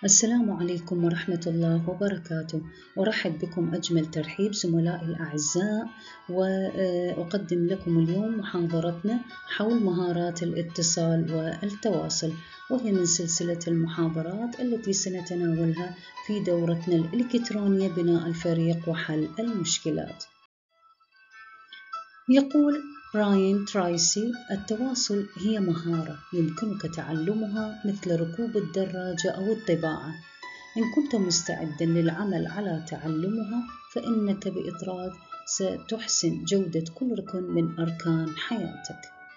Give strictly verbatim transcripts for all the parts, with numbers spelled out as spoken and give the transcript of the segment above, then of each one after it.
السلام عليكم ورحمة الله وبركاته. أرحب بكم أجمل ترحيب زملائي الأعزاء، وأقدم لكم اليوم محاضرتنا حول مهارات الاتصال والتواصل، وهي من سلسلة المحاضرات التي سنتناولها في دورتنا الإلكترونية بناء الفريق وحل المشكلات. يقول راين ترايسي: التواصل هي مهارة يمكنك تعلمها مثل ركوب الدراجة أو الطباعة. إن كنت مستعداً للعمل على تعلمها فإنك بإطراء ستحسن جودة كل ركن من أركان حياتك.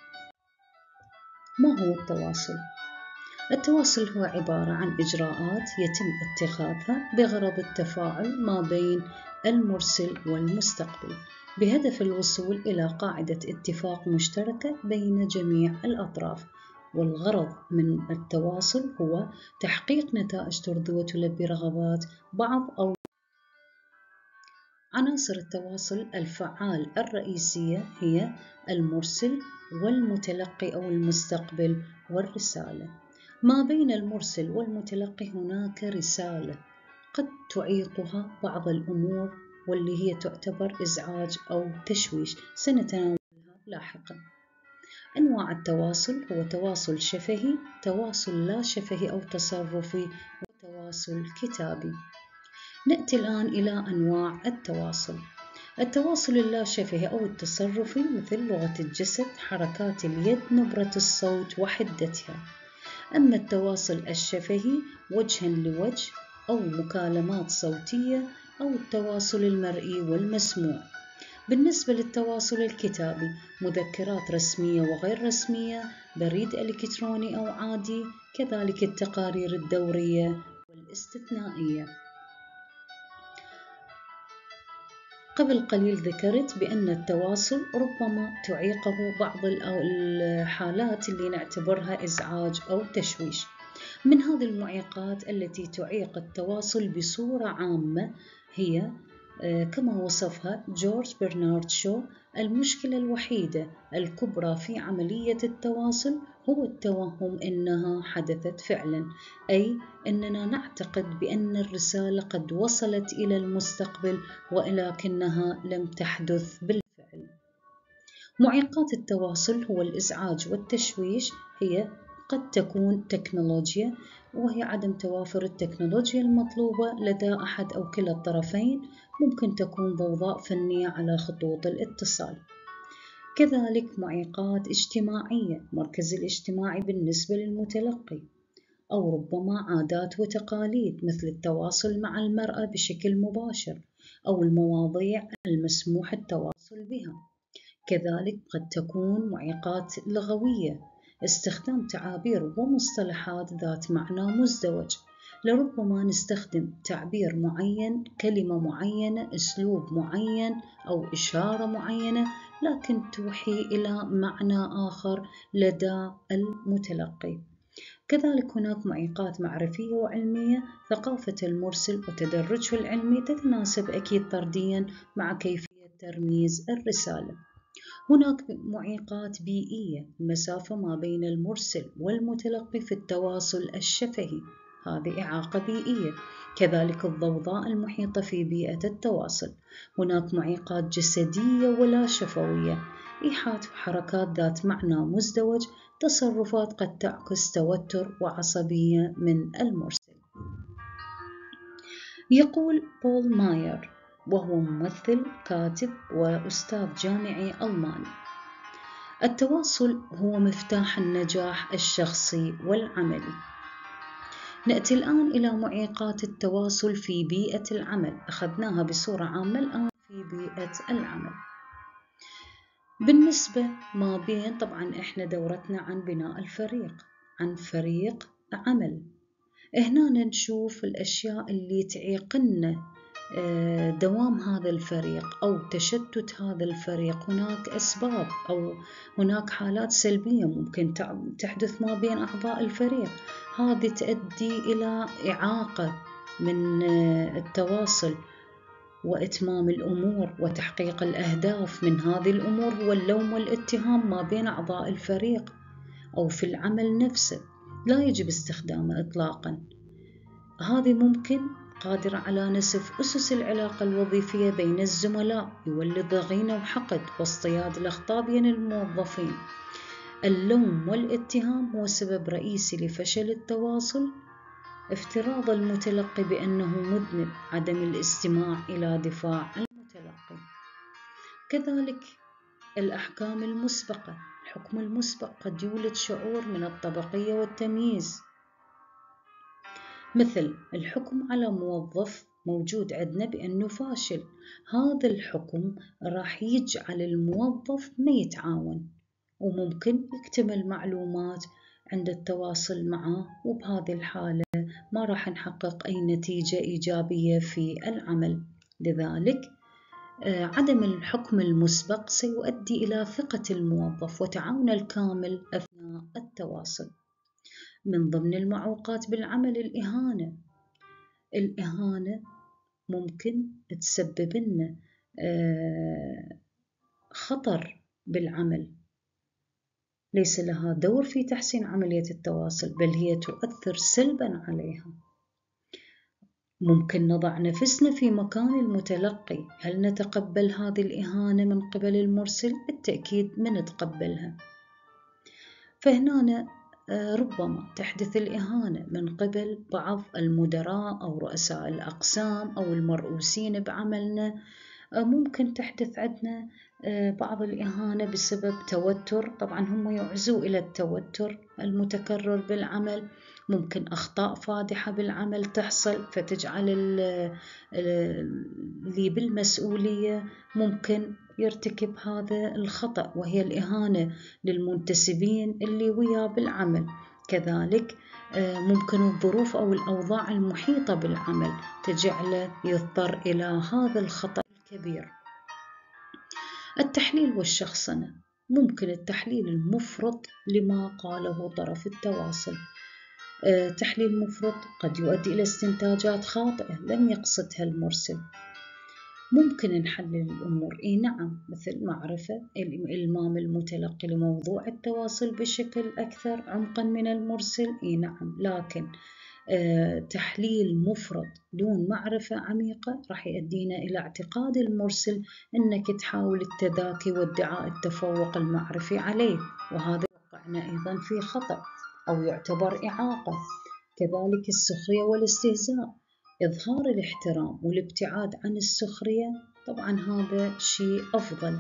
ما هو التواصل؟ التواصل هو عبارة عن إجراءات يتم اتخاذها بغرض التفاعل ما بين المرسل والمستقبل بهدف الوصول إلى قاعدة اتفاق مشتركة بين جميع الأطراف. والغرض من التواصل هو تحقيق نتائج ترضي وتلبي رغبات بعض أو عناصر التواصل الفعال الرئيسية هي المرسل والمتلقي أو المستقبل والرسالة. ما بين المرسل والمتلقي هناك رسالة قد تعيقها بعض الأمور واللي هي تعتبر إزعاج أو تشويش، سنتناولها لاحقا. أنواع التواصل هو تواصل شفهي، تواصل لا شفهي أو تصرفي، وتواصل كتابي. نأتي الآن إلى أنواع التواصل. التواصل اللا شفهي أو التصرفي مثل لغة الجسد، حركات اليد، نبرة الصوت وحدتها. أما التواصل الشفهي وجها لوجه أو مكالمات صوتية أو التواصل المرئي والمسموع. بالنسبة للتواصل الكتابي مذكرات رسمية وغير رسمية، بريد إلكتروني أو عادي، كذلك التقارير الدورية والاستثنائية. قبل قليل ذكرت بأن التواصل ربما تعيقه بعض الحالات اللي نعتبرها إزعاج أو تشويش. من هذه المعيقات التي تعيق التواصل بصورة عامة هي كما وصفها جورج برنارد شو: المشكلة الوحيدة الكبرى في عملية التواصل هو التوهم أنها حدثت فعلا، أي أننا نعتقد بأن الرسالة قد وصلت إلى المستقبل ولكنها لم تحدث بالفعل. معيقات التواصل هو الإزعاج والتشويش، هي قد تكون تكنولوجيا، وهي عدم توافر التكنولوجيا المطلوبة لدى أحد أو كلا الطرفين. ممكن تكون ضوضاء فنية على خطوط الاتصال. كذلك معيقات اجتماعية، مركز الاجتماعي بالنسبة للمتلقي، أو ربما عادات وتقاليد مثل التواصل مع المرأة بشكل مباشر أو المواضيع المسموح التواصل بها. كذلك قد تكون معيقات لغوية، استخدام تعابير ومصطلحات ذات معنى مزدوج. لربما نستخدم تعبير معين، كلمة معينة، أسلوب معين أو إشارة معينة، لكن توحي إلى معنى آخر لدى المتلقي. كذلك هناك معيقات معرفية وعلمية، ثقافة المرسل وتدرجه العلمي تتناسب أكيد طرديا مع كيفية ترميز الرسالة. هناك معيقات بيئية، المسافة ما بين المرسل والمتلقي في التواصل الشفهي، هذه إعاقة بيئية. كذلك الضوضاء المحيطة في بيئة التواصل. هناك معيقات جسدية ولا شفوية، إيحاء حركات ذات معنى مزدوج، تصرفات قد تعكس توتر وعصبية من المرسل. يقول بول ماير، وهو ممثل كاتب وأستاذ جامعي ألماني: التواصل هو مفتاح النجاح الشخصي والعملي. نأتي الآن إلى معيقات التواصل في بيئة العمل، أخذناها بصورة عامة، الآن في بيئة العمل. بالنسبة ما بين، طبعا إحنا دورتنا عن بناء الفريق، عن فريق عمل، هنا نشوف الأشياء اللي تعيقنا دوام هذا الفريق أو تشتت هذا الفريق. هناك أسباب أو هناك حالات سلبية ممكن تحدث ما بين أعضاء الفريق، هذه تؤدي إلى إعاقة من التواصل وإتمام الأمور وتحقيق الأهداف. من هذه الأمور هو اللوم والاتهام ما بين أعضاء الفريق أو في العمل نفسه، لا يجب استخدامه إطلاقا. هذه ممكن قادرة على نسف أسس العلاقة الوظيفية بين الزملاء، يولد ضغينة وحقد واصطياد الأخطاء بين الموظفين. اللوم والاتهام هو سبب رئيسي لفشل التواصل. افتراض المتلقي بأنه مذنب، عدم الاستماع إلى دفاع المتلقي. كذلك الأحكام المسبقة. الحكم المسبق قد يولد شعور من الطبقية والتمييز، مثل الحكم على موظف موجود عندنا بأنه فاشل. هذا الحكم راح يجعل الموظف ما يتعاون، وممكن يكتمل معلومات عند التواصل معه، وبهذه الحالة ما راح نحقق أي نتيجة إيجابية في العمل. لذلك عدم الحكم المسبق سيؤدي إلى ثقة الموظف وتعاونه الكامل أثناء التواصل. من ضمن المعوقات بالعمل الإهانة. الإهانة ممكن تسبب لنا خطر بالعمل، ليس لها دور في تحسين عملية التواصل، بل هي تؤثر سلباً عليها. ممكن نضع نفسنا في مكان المتلقي، هل نتقبل هذه الإهانة من قبل المرسل؟ بالتأكيد ما نتقبلها. فهنا ربما تحدث الإهانة من قبل بعض المدراء أو رؤساء الأقسام أو المرؤوسين بعملنا. ممكن تحدث عندنا بعض الإهانة بسبب توتر، طبعا هم يعزوا إلى التوتر المتكرر بالعمل. ممكن أخطاء فادحة بالعمل تحصل فتجعل اللي بالمسؤولية ممكن يرتكب هذا الخطأ، وهي الإهانة للمنتسبين اللي وياه بالعمل. كذلك ممكن الظروف أو الأوضاع المحيطة بالعمل تجعله يضطر إلى هذا الخطأ الكبير. التحليل والشخصنة. ممكن التحليل المفرط لما قاله طرف التواصل. تحليل مفرط قد يؤدي إلى استنتاجات خاطئة لم يقصدها المرسل. ممكن نحلل الأمور، إيه نعم، مثل معرفة إلمام المتلقي لموضوع التواصل بشكل أكثر عمقا من المرسل، إيه نعم، لكن آه تحليل مفرط دون معرفة عميقة راح يؤدينا إلى اعتقاد المرسل أنك تحاول التذاكي وادعاء التفوق المعرفي عليه، وهذا يوقعنا أيضا في خطأ أو يعتبر إعاقة. كذلك السخرية والاستهزاء. إظهار الاحترام والابتعاد عن السخرية، طبعا هذا شيء أفضل.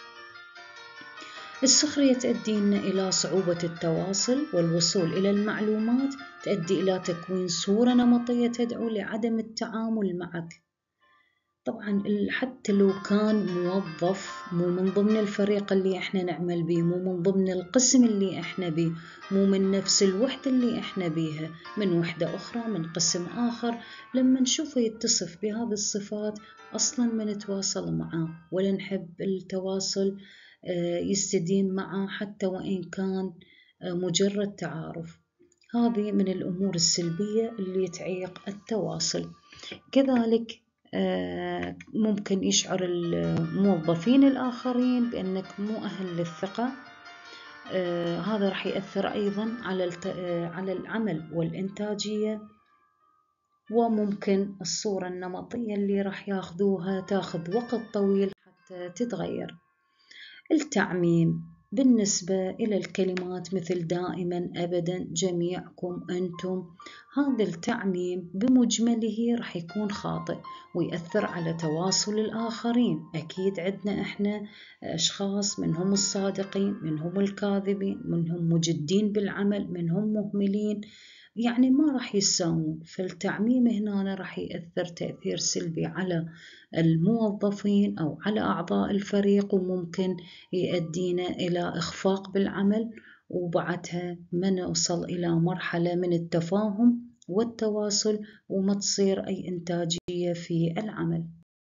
السخرية تؤدينا إلى صعوبة التواصل والوصول إلى المعلومات، تؤدي إلى تكوين صورة نمطية تدعو لعدم التعامل معك. طبعا حتى لو كان موظف مو من ضمن الفريق اللي احنا نعمل به، مو من ضمن القسم اللي احنا به، مو من نفس الوحدة اللي احنا بيها، من وحدة أخرى، من قسم آخر، لما نشوفه يتصف بهذه الصفات أصلا ما نتواصل معه ولا نحب التواصل يستديم معه حتى وإن كان مجرد تعارف. هذه من الأمور السلبية اللي تعيق التواصل. كذلك ممكن يشعر الموظفين الآخرين بأنك مو أهل للثقة. هذا راح يأثر أيضا على على العمل والإنتاجية، وممكن الصورة النمطية اللي راح ياخذوها تاخذ وقت طويل حتى تتغير. التعميم بالنسبة إلى الكلمات مثل دائما، أبدا، جميعكم، أنتم، هذا التعميم بمجمله راح يكون خاطئ ويأثر على تواصل الآخرين. أكيد عندنا إحنا أشخاص منهم الصادقين، منهم الكاذبين، منهم مجدين بالعمل، منهم مهملين، يعني ما راح يساوون. فالتعميم هنا راح يأثر تأثير سلبي على الموظفين أو على أعضاء الفريق، وممكن يؤدينا إلى إخفاق بالعمل، وبعدها ما نوصل إلى مرحلة من التفاهم والتواصل وما تصير أي إنتاجية في العمل.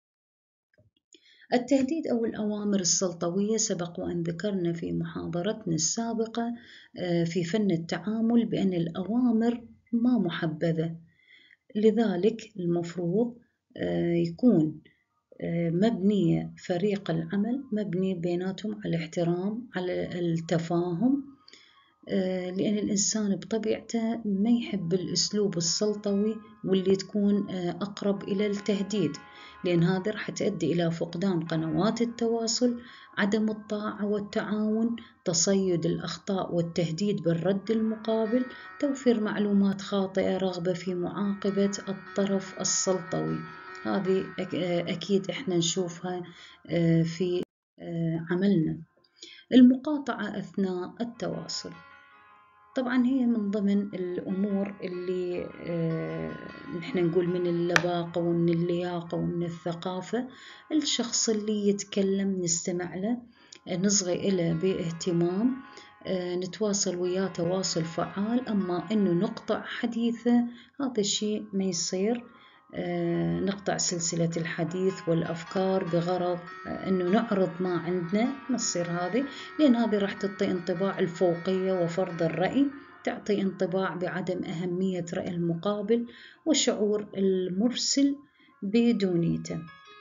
التهديد أو الأوامر السلطوية. سبق وأن ذكرنا في محاضرتنا السابقة في فن التعامل بأن الأوامر ما محبذة، لذلك المفروض يكون مبنية فريق العمل مبني بيناتهم على الاحترام، على التفاهم، لأن الإنسان بطبيعته ما يحب الأسلوب السلطوي واللي تكون أقرب إلى التهديد، لأن هذا راح تؤدي إلى فقدان قنوات التواصل، عدم الطاعة والتعاون، تصيد الأخطاء والتهديد بالرد المقابل، توفير معلومات خاطئة، رغبة في معاقبة الطرف السلطوي. هذه أكيد إحنا نشوفها في عملنا. المقاطعة أثناء التواصل طبعا هي من ضمن الأمور اللي نحن نقول من اللباقة ومن اللياقة ومن الثقافة. الشخص اللي يتكلم نستمع له، نصغي إله باهتمام، نتواصل وياه تواصل فعال. أما إنه نقطع حديثه هذا الشيء ما يصير. نقطع سلسلة الحديث والأفكار بغرض أنه نعرض ما عندنا، ما تصير هذه، لأن هذه راح تعطي انطباع الفوقية وفرض الرأي، تعطي انطباع بعدم أهمية رأي المقابل وشعور المرسل بدونيته.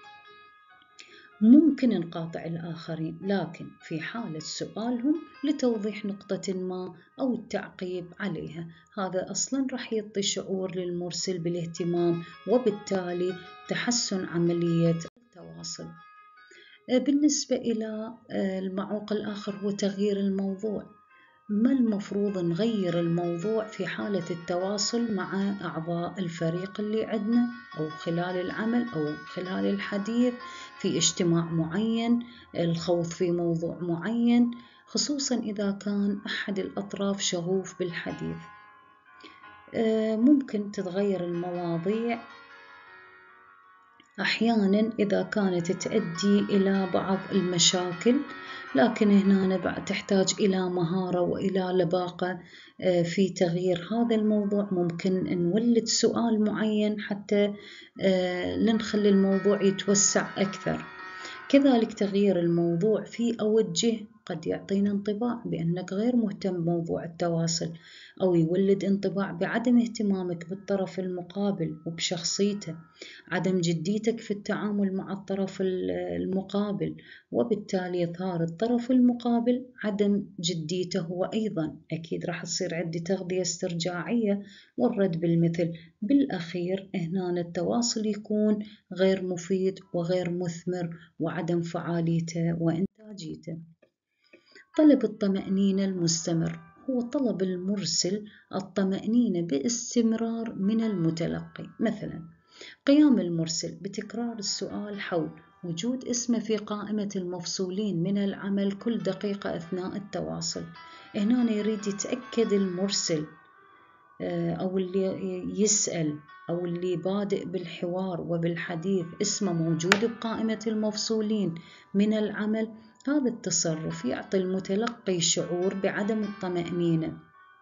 ممكن نقاطع الآخرين لكن في حالة سؤالهم لتوضيح نقطة ما أو التعقيب عليها، هذا أصلا راح يعطي شعور للمرسل بالاهتمام وبالتالي تحسن عملية التواصل. بالنسبة إلى المعوق الآخر هو تغيير الموضوع. ما المفروض نغير الموضوع في حالة التواصل مع أعضاء الفريق اللي عندنا، أو خلال العمل أو خلال الحديث في اجتماع معين، الخوض في موضوع معين، خصوصا إذا كان أحد الأطراف شغوف بالحديث. ممكن تتغير المواضيع أحيانا إذا كانت تؤدي إلى بعض المشاكل، لكن هنا تحتاج إلى مهارة وإلى لباقة في تغيير هذا الموضوع. ممكن نولد سؤال معين حتى لنخلي الموضوع يتوسع أكثر. كذلك تغيير الموضوع في أوجه قد يعطينا انطباع بأنك غير مهتم بموضوع التواصل، أو يولد انطباع بعدم اهتمامك بالطرف المقابل وبشخصيته، عدم جديتك في التعامل مع الطرف المقابل، وبالتالي يظهر الطرف المقابل عدم جديته هو أيضا. أكيد راح تصير عندي تغذية استرجاعية والرد بالمثل. بالأخير هنا التواصل يكون غير مفيد وغير مثمر وعدم فعاليته وإنتاجيته. طلب الطمأنينة المستمر هو طلب المرسل الطمأنينة باستمرار من المتلقي. مثلا قيام المرسل بتكرار السؤال حول وجود اسمه في قائمة المفصولين من العمل كل دقيقة أثناء التواصل. هنا يريد يتأكد المرسل أو اللي يسأل أو اللي بادئ بالحوار وبالحديث اسمه موجود بقائمة المفصولين من العمل. هذا التصرف يعطي المتلقي شعور بعدم الطمأنينة،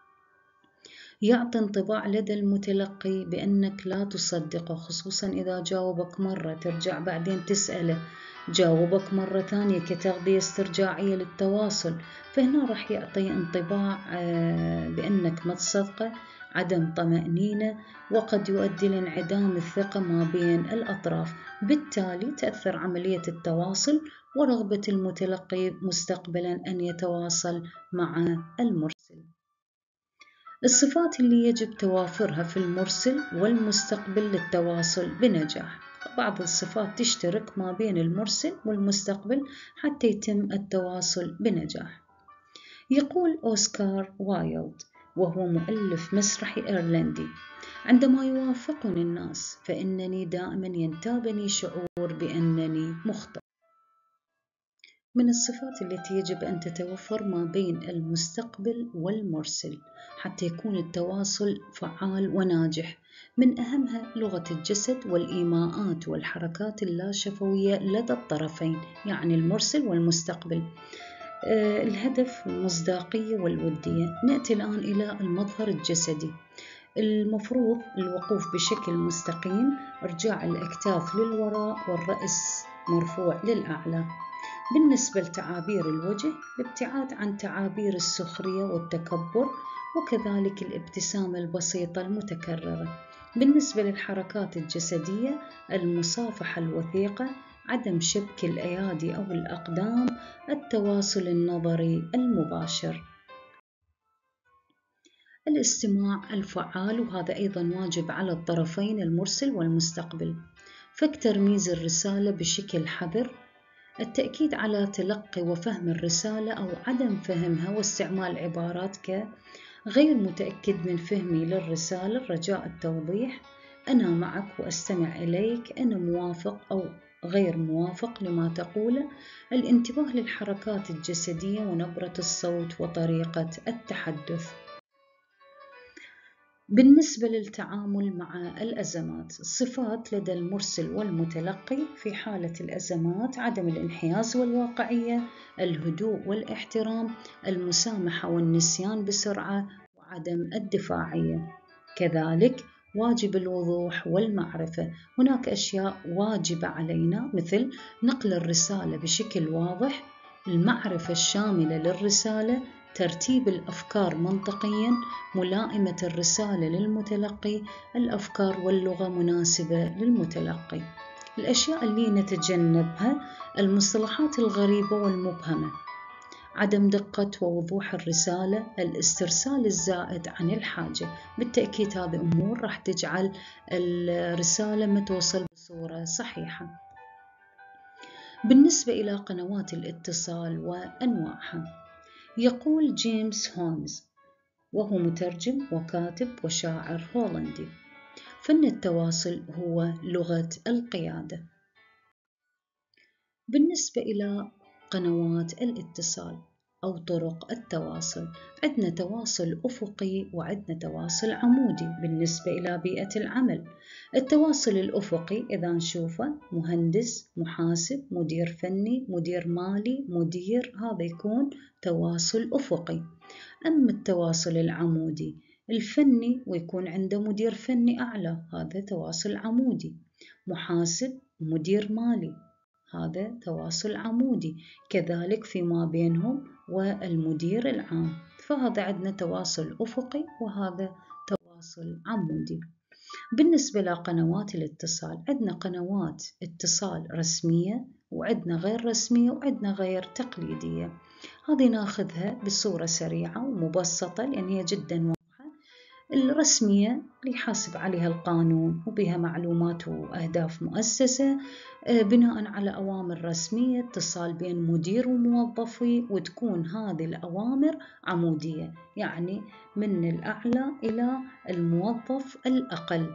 يعطي انطباع لدى المتلقي بأنك لا تصدقه، خصوصا إذا جاوبك مرة ترجع بعدين تسأله، جاوبك مرة ثانية كتغذية استرجاعية للتواصل، فهنا راح يعطي انطباع بأنك ما تصدقه، عدم طمأنينة، وقد يؤدي لانعدام الثقة ما بين الأطراف. بالتالي تأثر عملية التواصل ورغبة المتلقي مستقبلا أن يتواصل مع المرسل. الصفات اللي يجب توافرها في المرسل والمستقبل للتواصل بنجاح. بعض الصفات تشترك ما بين المرسل والمستقبل حتى يتم التواصل بنجاح. يقول أوسكار وايلد وهو مؤلف مسرحي إيرلندي: عندما يوافقني الناس فإنني دائما ينتابني شعور بأنني مخطئ. من الصفات التي يجب أن تتوفر ما بين المستقبل والمرسل حتى يكون التواصل فعال وناجح، من أهمها لغة الجسد والإيماءات والحركات اللاشفوية لدى الطرفين، يعني المرسل والمستقبل. أه الهدف المصداقية والودية. نأتي الآن إلى المظهر الجسدي. المفروض الوقوف بشكل مستقيم، ارجاع الأكتاف للوراء والرأس مرفوع للأعلى. بالنسبة لتعابير الوجه، الابتعاد عن تعابير السخرية والتكبر، وكذلك الابتسامة البسيطة المتكررة. بالنسبة للحركات الجسدية، المصافحة الوثيقة، عدم شبك الأيادي أو الأقدام، التواصل النظري المباشر. الاستماع الفعال، وهذا أيضا واجب على الطرفين المرسل والمستقبل. فك ترميز الرسالة بشكل حذر. التأكيد على تلقي وفهم الرسالة أو عدم فهمها، واستعمال عبارات ك غير متأكد من فهمي للرسالة رجاء التوضيح. أنا معك وأستمع إليك، أنا موافق أو غير موافق لما تقوله. الانتباه للحركات الجسدية ونبرة الصوت وطريقة التحدث. بالنسبة للتعامل مع الأزمات، الصفات لدى المرسل والمتلقي في حالة الأزمات: عدم الانحياز والواقعية، الهدوء والاحترام، المسامحة والنسيان بسرعة، وعدم الدفاعية. كذلك واجب الوضوح والمعرفة. هناك أشياء واجبة علينا مثل نقل الرسالة بشكل واضح، المعرفة الشاملة للرسالة، ترتيب الأفكار منطقياً، ملائمة الرسالة للمتلقي، الأفكار واللغة مناسبة للمتلقي. الأشياء اللي نتجنبها: المصطلحات الغريبة والمبهمة، عدم دقة ووضوح الرسالة، الاسترسال الزائد عن الحاجة. بالتأكيد هذه أمور راح تجعل الرسالة ما توصل بصورة صحيحة. بالنسبة إلى قنوات الاتصال وأنواعها، يقول جيمس هولمز، وهو مترجم وكاتب وشاعر هولندي: فن التواصل هو لغة القيادة. بالنسبة إلى قنوات الاتصال أو طرق التواصل، عندنا تواصل أفقي وعندنا تواصل عمودي. بالنسبة إلى بيئة العمل، التواصل الأفقي إذا نشوفه مهندس، محاسب، مدير فني، مدير مالي، مدير، هذا يكون تواصل أفقي. أما التواصل العمودي الفني، ويكون عنده مدير فني أعلى، هذا تواصل عمودي. محاسب، مدير مالي، هذا تواصل عمودي. كذلك فيما بينهم والمدير العام، فهذا عندنا تواصل أفقي وهذا تواصل عمودي. بالنسبة لقنوات الاتصال، عندنا قنوات اتصال رسمية وعندنا غير رسمية وعندنا غير تقليدية. هذه ناخذها بصورة سريعة ومبسطة لأن هي جدا واضحة. الرسمية اللي يحاسب عليها القانون وبها معلومات وأهداف مؤسسة بناء على أوامر رسمية، اتصال بين مدير وموظفي، وتكون هذه الأوامر عمودية، يعني من الأعلى إلى الموظف الأقل.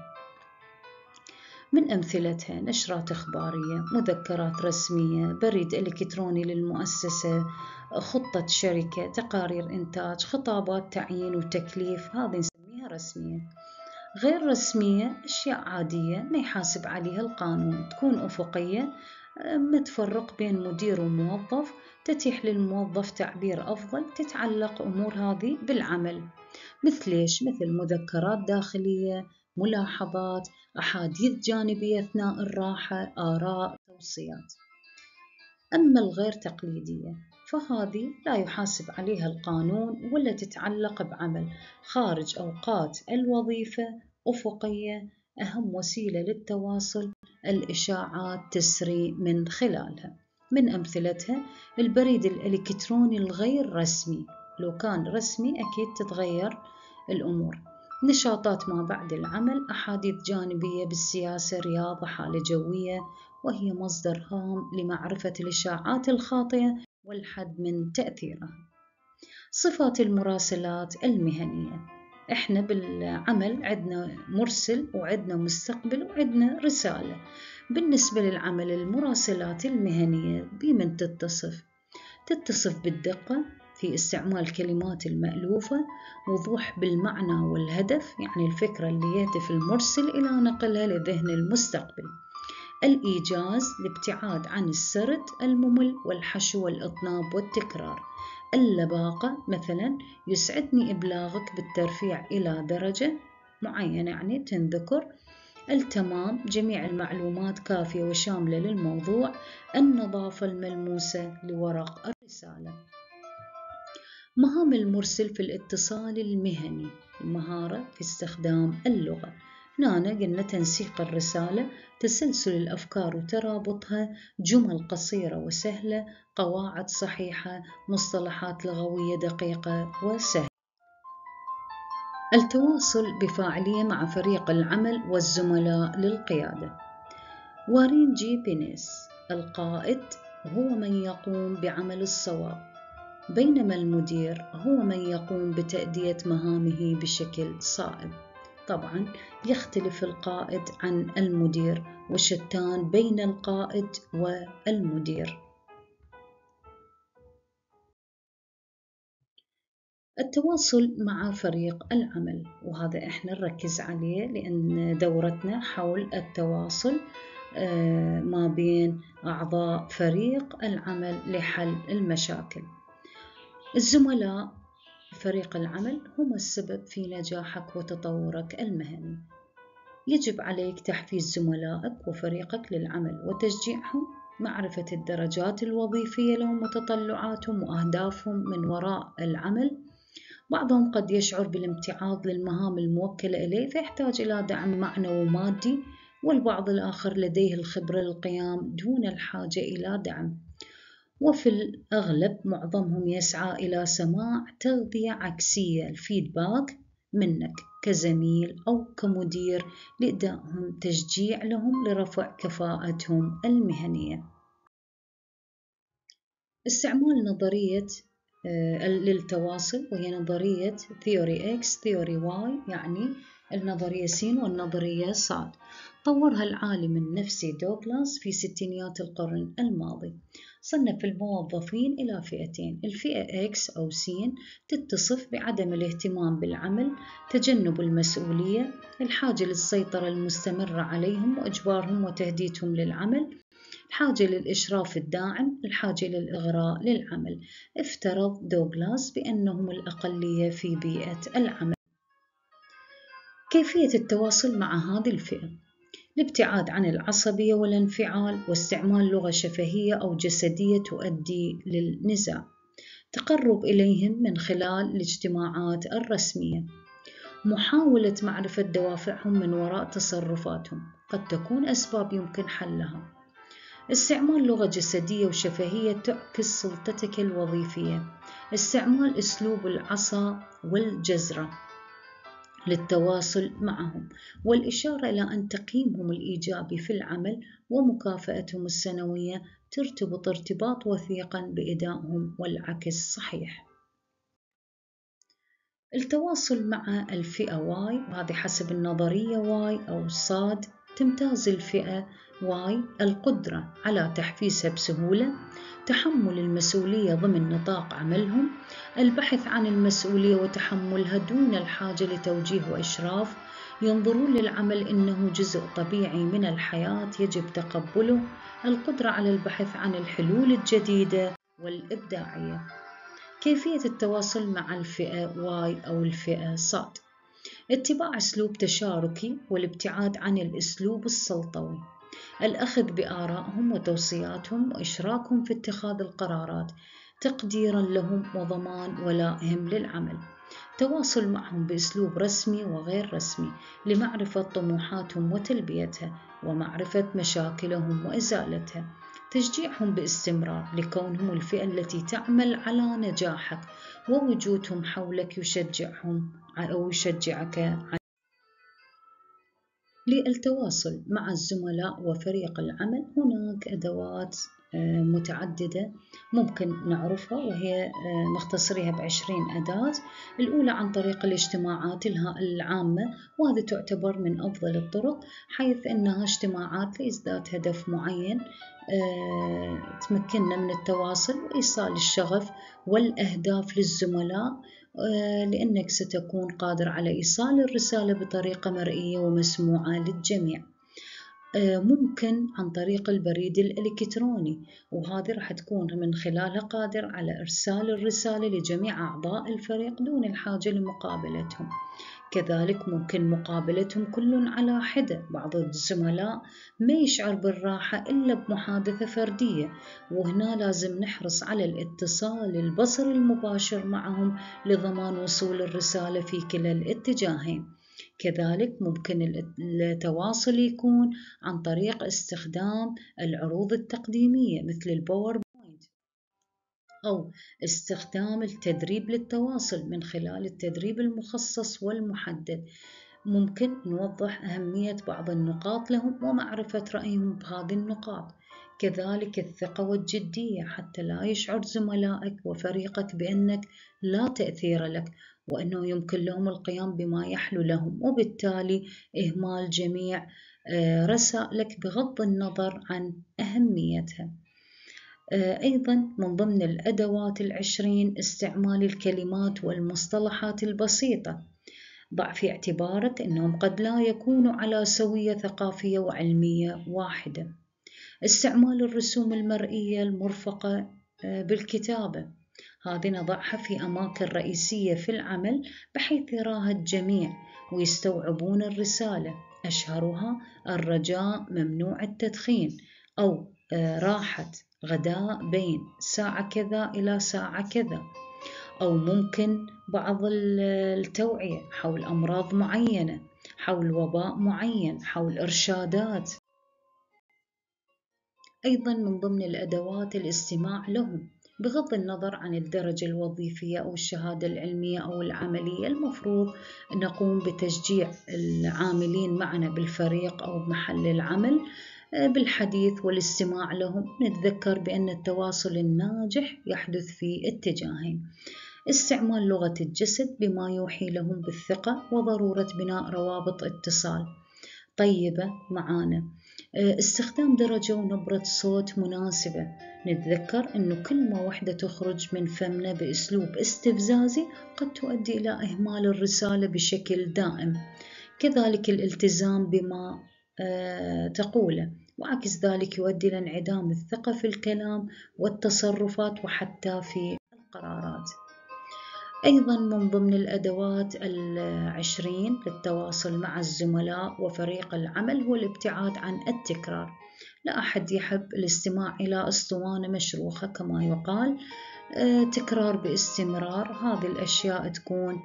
من أمثلتها نشرات إخبارية، مذكرات رسمية، بريد إلكتروني للمؤسسة، خطة شركة، تقارير إنتاج، خطابات تعيين وتكليف، هذه نسميها رسمية. غير رسمية أشياء عادية ما يحاسب عليها القانون، تكون أفقية، ما تفرق بين مدير وموظف، تتيح للموظف تعبير أفضل، تتعلق أمور هذه بالعمل. مثل إيش؟ مثل مذكرات داخلية، ملاحظات، أحاديث جانبية أثناء الراحة، آراء، توصيات. أما الغير تقليدية فهذه لا يحاسب عليها القانون ولا تتعلق بعمل خارج أوقات الوظيفة، أفقية، أهم وسيلة للتواصل الإشاعات تسري من خلالها. من أمثلتها البريد الإلكتروني الغير رسمي، لو كان رسمي أكيد تتغير الأمور. نشاطات ما بعد العمل، أحاديث جانبية بالسياسة، رياضة، حالة جوية، وهي مصدر هام لمعرفة الإشاعات الخاطئة والحد من تأثيرها. صفات المراسلات المهنية، إحنا بالعمل عندنا مرسل وعندنا مستقبل وعندنا رسالة. بالنسبة للعمل، المراسلات المهنية بمن تتصف؟ تتصف بالدقة في استعمال الكلمات المألوفة، وضوح بالمعنى والهدف، يعني الفكرة اللي يهدف المرسل إلى نقلها لذهن المستقبل. الإيجاز، الابتعاد عن السرد الممل والحشو والإطناب والتكرار. اللباقة، مثلا يسعدني إبلاغك بالترفيع إلى درجة معينة، يعني تنذكر. التمام، جميع المعلومات كافية وشاملة للموضوع. النظافة الملموسة لورق الرسالة. مهام المرسل في الاتصال المهني: المهارة في استخدام اللغة. هنا قلنا تنسيق الرسالة، تسلسل الأفكار وترابطها، جمل قصيرة وسهلة، قواعد صحيحة، مصطلحات لغوية دقيقة وسهلة. التواصل بفاعلية مع فريق العمل والزملاء للقيادة. وارين جي بينيس: القائد هو من يقوم بعمل الصواب، بينما المدير هو من يقوم بتأدية مهامه بشكل صائب. طبعا يختلف القائد عن المدير، وشتان بين القائد والمدير. التواصل مع فريق العمل، وهذا احنا نركز عليه لأن دورتنا حول التواصل ما بين أعضاء فريق العمل لحل المشاكل. الزملاء فريق العمل هم السبب في نجاحك وتطورك المهني. يجب عليك تحفيز زملائك وفريقك للعمل وتشجيعهم، معرفة الدرجات الوظيفية لهم وتطلعاتهم وأهدافهم من وراء العمل. بعضهم قد يشعر بالامتعاض للمهام الموكلة إليه فيحتاج إلى دعم معنوي ومادي، والبعض الآخر لديه الخبرة للقيام دون الحاجة إلى دعم. وفي الأغلب معظمهم يسعى إلى سماع تغذية عكسية، الفيدباك منك كزميل أو كمدير لإدائهم تشجيع لهم لرفع كفاءتهم المهنية. استعمال نظرية للتواصل، وهي نظرية ثيوري إكس ثيوري واي، يعني النظرية سين والنظرية صاد. طورها العالم النفسي دوغلاس في ستينيات القرن الماضي. صنف الموظفين إلى فئتين: الفئة إكس أو سين تتصف بعدم الاهتمام بالعمل، تجنب المسؤولية، الحاجة للسيطرة المستمرة عليهم وإجبارهم وتهديدهم للعمل، الحاجة للإشراف الداعم، الحاجة للإغراء للعمل. افترض دوغلاس بأنهم الأقلية في بيئة العمل. كيفية التواصل مع هذه الفئة: الابتعاد عن العصبية والانفعال، واستعمال لغة شفهية أو جسدية تؤدي للنزاع. تقرب إليهم من خلال الاجتماعات الرسمية. محاولة معرفة دوافعهم من وراء تصرفاتهم، قد تكون أسباب يمكن حلها. استعمال لغة جسدية وشفهية تعكس سلطتك الوظيفية. استعمال أسلوب العصا والجزرة للتواصل معهم، والإشارة إلى أن تقييمهم الإيجابي في العمل ومكافأتهم السنوية ترتبط ارتباط وثيقا بأدائهم، والعكس صحيح. التواصل مع الفئة واي، وهذه حسب النظرية واي أو صاد. تمتاز الفئة واي القدرة على تحفيزها بسهولة، تحمل المسؤولية ضمن نطاق عملهم، البحث عن المسؤولية وتحملها دون الحاجة لتوجيه وإشراف، ينظرون للعمل إنه جزء طبيعي من الحياة يجب تقبله، القدرة على البحث عن الحلول الجديدة والإبداعية. كيفية التواصل مع الفئة واي أو الفئة صاد: اتباع أسلوب تشاركي والابتعاد عن الأسلوب السلطوي، الأخذ بآرائهم وتوصياتهم وإشراكهم في اتخاذ القرارات تقديرا لهم وضمان ولائهم للعمل. تواصل معهم بأسلوب رسمي وغير رسمي لمعرفة طموحاتهم وتلبيتها، ومعرفة مشاكلهم وإزالتها. تشجيعهم باستمرار لكونهم الفئة التي تعمل على نجاحك، ووجودهم حولك يشجعهم أو يشجعك. للتواصل مع الزملاء وفريق العمل هناك أدوات متعددة ممكن نعرفها، وهي نختصرها بعشرين أداة. الأولى عن طريق الاجتماعات العامة، وهذه تعتبر من أفضل الطرق، حيث أنها اجتماعات لإسداد هدف معين تمكننا من التواصل وإيصال الشغف والأهداف للزملاء، لأنك ستكون قادر على إيصال الرسالة بطريقة مرئية ومسموعة للجميع. ممكن عن طريق البريد الإلكتروني، وهذه راح تكون من خلالها قادر على إرسال الرسالة لجميع أعضاء الفريق دون الحاجة لمقابلتهم. كذلك ممكن مقابلتهم كل على حدة. بعض الزملاء ما يشعر بالراحة إلا بمحادثة فردية، وهنا لازم نحرص على الاتصال البصري المباشر معهم لضمان وصول الرسالة في كلا الاتجاهين. كذلك ممكن التواصل يكون عن طريق استخدام العروض التقديمية مثل الباوربوينت. أو استخدام التدريب للتواصل من خلال التدريب المخصص والمحدد. ممكن نوضح أهمية بعض النقاط لهم ومعرفة رأيهم بهذه النقاط. كذلك الثقة والجدية حتى لا يشعر زملائك وفريقك بأنك لا تأثير لك، وأنه يمكن لهم القيام بما يحلو لهم، وبالتالي إهمال جميع رسائلك بغض النظر عن أهميتها. أيضا من ضمن الأدوات العشرين استعمال الكلمات والمصطلحات البسيطة. ضع في اعتبارك أنهم قد لا يكونوا على سوية ثقافية وعلمية واحدة. استعمال الرسوم المرئية المرفقة بالكتابة، هذه نضعها في أماكن رئيسية في العمل بحيث يراها الجميع ويستوعبون الرسالة. أشهرها الرجاء ممنوع التدخين، أو راحة غداء بين ساعة كذا إلى ساعة كذا. أو ممكن بعض التوعية حول أمراض معينة، حول وباء معين، حول إرشادات. أيضا من ضمن الأدوات الاستماع لهم بغض النظر عن الدرجة الوظيفية أو الشهادة العلمية أو العملية. المفروض نقوم بتشجيع العاملين معنا بالفريق أو محل العمل بالحديث والاستماع لهم. نتذكر بأن التواصل الناجح يحدث في اتجاهين: استعمال لغة الجسد بما يوحي لهم بالثقة وضرورة بناء روابط اتصال طيبة معانا. استخدام درجة ونبرة صوت مناسبة. نتذكر أنه كلمة واحدة تخرج من فمنا بأسلوب استفزازي قد تؤدي إلى إهمال الرسالة بشكل دائم. كذلك الالتزام بما تقوله، وعكس ذلك يؤدي إلى انعدام الثقة في الكلام والتصرفات وحتى في القرارات. أيضا من ضمن الأدوات العشرين للتواصل مع الزملاء وفريق العمل هو الابتعاد عن التكرار. لا أحد يحب الاستماع إلى أسطوانة مشروخة كما يقال، تكرار باستمرار، هذه الأشياء تكون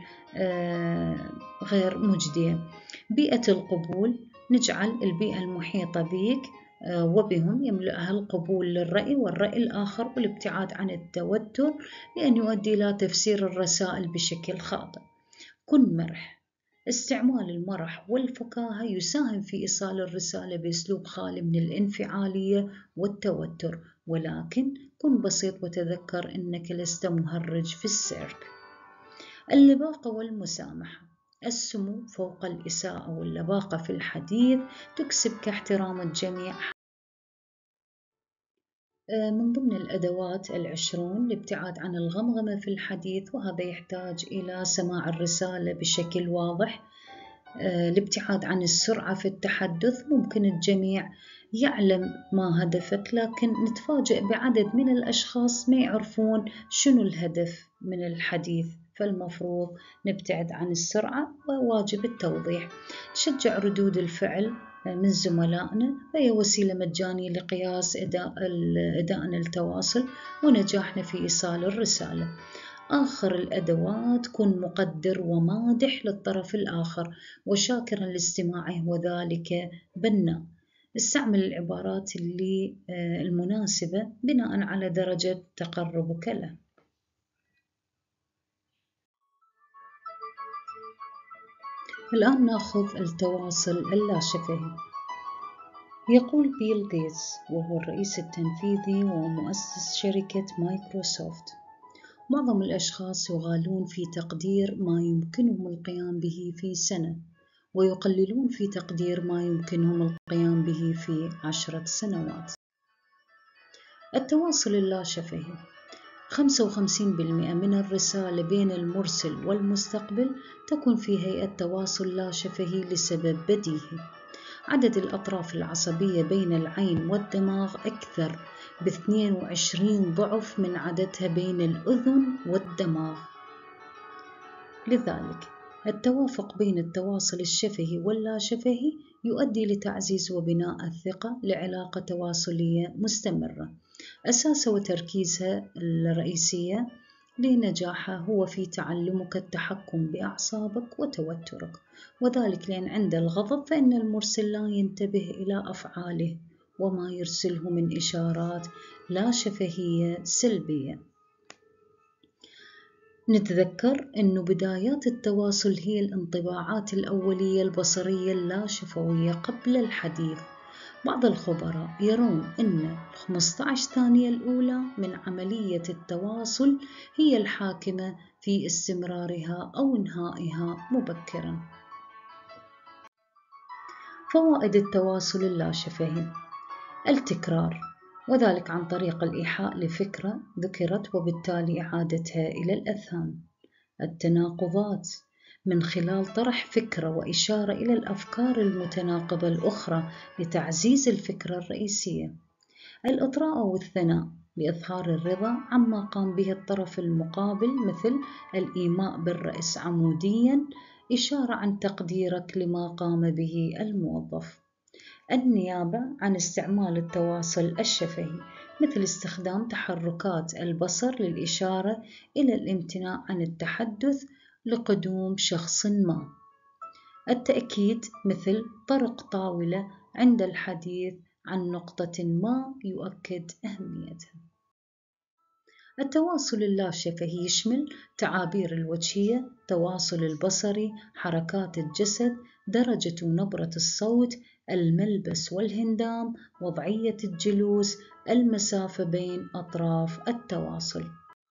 غير مجدية. بيئة القبول، نجعل البيئة المحيطة بك وبهم يملأها القبول للرأي والرأي الآخر والابتعاد عن التوتر، لأن يؤدي إلى تفسير الرسائل بشكل خاطئ. كن مرح. استعمال المرح والفكاهة يساهم في إيصال الرسالة بأسلوب خالي من الانفعالية والتوتر، ولكن كن بسيط وتذكر أنك لست مهرج في السيرك. اللباقة والمسامحة، السمو فوق الإساءة واللباقة في الحديث تكسبك احترام الجميع. من ضمن الأدوات العشرون الابتعاد عن الغمغمة في الحديث، وهذا يحتاج إلى سماع الرسالة بشكل واضح. الابتعاد عن السرعة في التحدث، ممكن الجميع يعلم ما هدفك لكن نتفاجئ بعدد من الأشخاص ما يعرفون شنو الهدف من الحديث، فالمفروض نبتعد عن السرعة وواجب التوضيح. تشجع ردود الفعل من زملائنا، فهي وسيلة مجانية لقياس أداء أدائنا التواصل ونجاحنا في إيصال الرسالة. آخر الأدوات، كن مقدر ومادح للطرف الآخر وشاكرا لاستماعه وذلك بناء. استعمل العبارات اللي المناسبة بناء على درجة تقربك له. الآن نأخذ التواصل اللاشفهي. يقول بيل غيتس وهو الرئيس التنفيذي ومؤسس شركة مايكروسوفت: معظم الأشخاص يغالون في تقدير ما يمكنهم القيام به في سنة، ويقللون في تقدير ما يمكنهم القيام به في عشرة سنوات. التواصل اللاشفهي، خمسة وخمسين بالمئة من الرسالة بين المرسل والمستقبل تكون في هيئة تواصل لا شفهي لسبب بديهي. عدد الأطراف العصبية بين العين والدماغ أكثر باثنين وعشرين ضعف من عددها بين الأذن والدماغ. لذلك التوافق بين التواصل الشفهي واللا شفهي يؤدي لتعزيز وبناء الثقة لعلاقة تواصلية مستمرة. أساسها وتركيزها الرئيسية لنجاحها هو في تعلمك التحكم بأعصابك وتوترك، وذلك لأن عند الغضب فإن المرسل لا ينتبه إلى أفعاله وما يرسله من إشارات لا شفهية سلبية. نتذكر أن بدايات التواصل هي الانطباعات الأولية البصرية اللاشفوية قبل الحديث. بعض الخبراء يرون أن الخمسة عشر ثانية الأولى من عملية التواصل هي الحاكمة في استمرارها أو انهائها مبكراً. فوائد التواصل اللاشفهي: التكرار، وذلك عن طريق الإيحاء لفكرة ذكرت وبالتالي إعادتها إلى الأذهان. التناقضات، من خلال طرح فكرة وإشارة إلى الأفكار المتناقضة الأخرى لتعزيز الفكرة الرئيسية. الإطراء والثناء، بإظهار الرضا عما قام به الطرف المقابل، مثل الإيماء بالرأس عمودياً، إشارة عن تقديرك لما قام به الموظف. النيابة عن استعمال التواصل الشفهي، مثل استخدام تحركات البصر للإشارة إلى الامتناع عن التحدث لقدوم شخص ما. التأكيد، مثل طرق طاولة عند الحديث عن نقطة ما يؤكد أهميتها. التواصل اللاشفهي يشمل تعابير الوجهية، التواصل البصري، حركات الجسد، درجة ونبرة الصوت، الملبس والهندام، وضعية الجلوس، المسافة بين أطراف التواصل.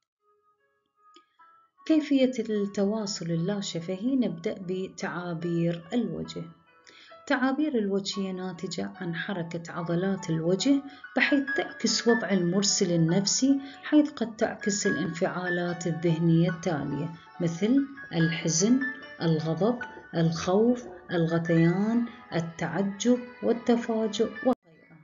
كيفية التواصل اللاشفهي؟ نبدأ بتعابير الوجه. تعابير الوجهية ناتجة عن حركة عضلات الوجه بحيث تعكس وضع المرسل النفسي، حيث قد تعكس الانفعالات الذهنية التالية، مثل الحزن، الغضب، الخوف، الغثيان، التعجب والتفاجؤ وغيرها.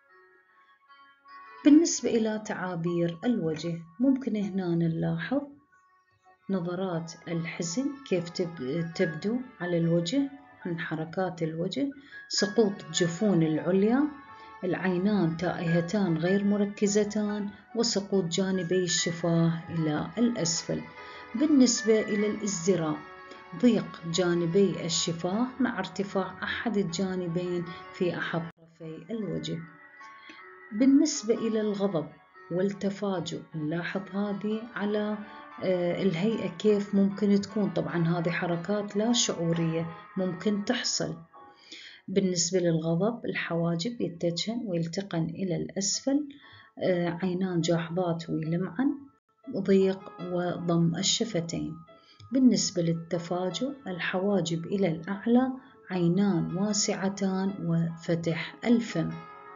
بالنسبة إلى تعابير الوجه، ممكن هنا نلاحظ نظرات الحزن كيف تبدو على الوجه عن حركات الوجه، سقوط الجفون العليا، العينان تائهتان غير مركزتان، وسقوط جانبي الشفاه إلى الأسفل. بالنسبة إلى الازدراء، ضيق جانبي الشفاه مع ارتفاع أحد الجانبين في أحد طرفي الوجه. بالنسبة إلى الغضب والتفاجؤ، نلاحظ هذه على الهيئة كيف ممكن تكون، طبعا هذه حركات لا شعورية ممكن تحصل. بالنسبة للغضب، الحواجب يتجهن ويلتقن إلى الأسفل، عينان جاحظات ويلمعن، ضيق وضم الشفتين. بالنسبة للتفاجؤ، الحواجب إلى الأعلى، عينان واسعتان وفتح الفم.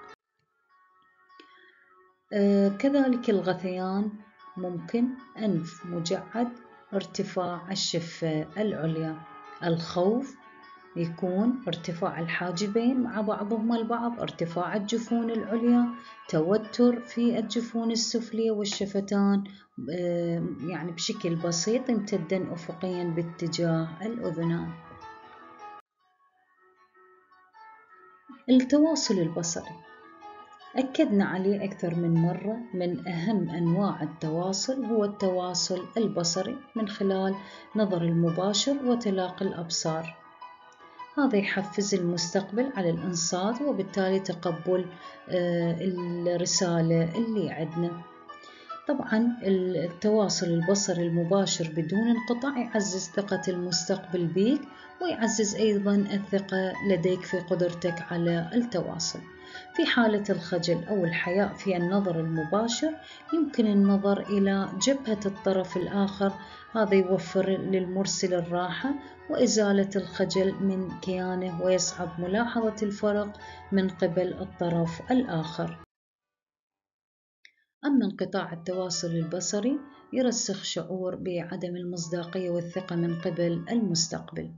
كذلك الغثيان، ممكن أنف مجعد، ارتفاع الشفة العليا. الخوف يكون ارتفاع الحاجبين مع بعضهما البعض، ارتفاع الجفون العليا، توتر في الجفون السفلية، والشفتان يعني بشكل بسيط يمتدن أفقيا باتجاه الأذنان. التواصل البصري أكدنا عليه أكثر من مرة، من أهم أنواع التواصل هو التواصل البصري من خلال نظر المباشر وتلاقي الأبصار. هذا يحفز المستقبل على الإنصات وبالتالي تقبل الرسالة اللي عندنا. طبعا التواصل البصري المباشر بدون انقطاع يعزز ثقة المستقبل بيك، ويعزز أيضا الثقة لديك في قدرتك على التواصل. في حالة الخجل أو الحياء في النظر المباشر، يمكن النظر إلى جبهة الطرف الآخر، هذا يوفر للمرسل الراحة وإزالة الخجل من كيانه، ويصعب ملاحظة الفرق من قبل الطرف الآخر. أما انقطاع التواصل البصري يرسخ شعور بعدم المصداقية والثقة من قبل المستقبل،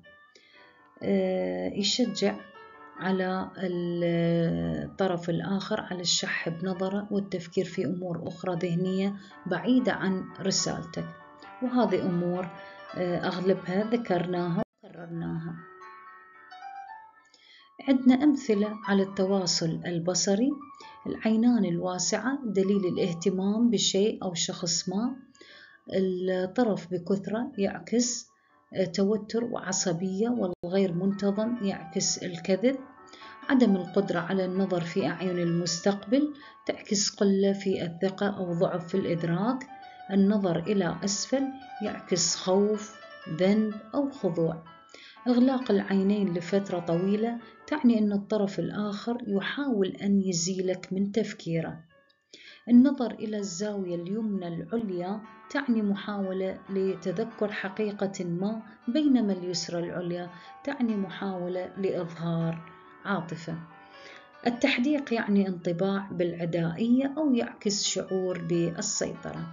يشجع على الطرف الآخر على الشح بنظره والتفكير في أمور أخرى ذهنية بعيدة عن رسالتك، وهذه أمور أغلبها ذكرناها وكررناها. عندنا أمثلة على التواصل البصري: العينان الواسعة دليل الاهتمام بشيء أو شخص ما، الطرف بكثرة يعكس توتر وعصبية، والغير منتظم يعكس الكذب، عدم القدرة على النظر في أعين المستقبل تعكس قلة في الثقة أو ضعف في الإدراك، النظر إلى أسفل يعكس خوف، ذنب أو خضوع. إغلاق العينين لفترة طويلة تعني أن الطرف الآخر يحاول أن يزيلك من تفكيره. النظر إلى الزاوية اليمنى العليا تعني محاولة لتذكر حقيقة ما، بينما اليسرى العليا تعني محاولة لإظهار عاطفة. التحديق يعني انطباع بالعدائية أو يعكس شعور بالسيطرة.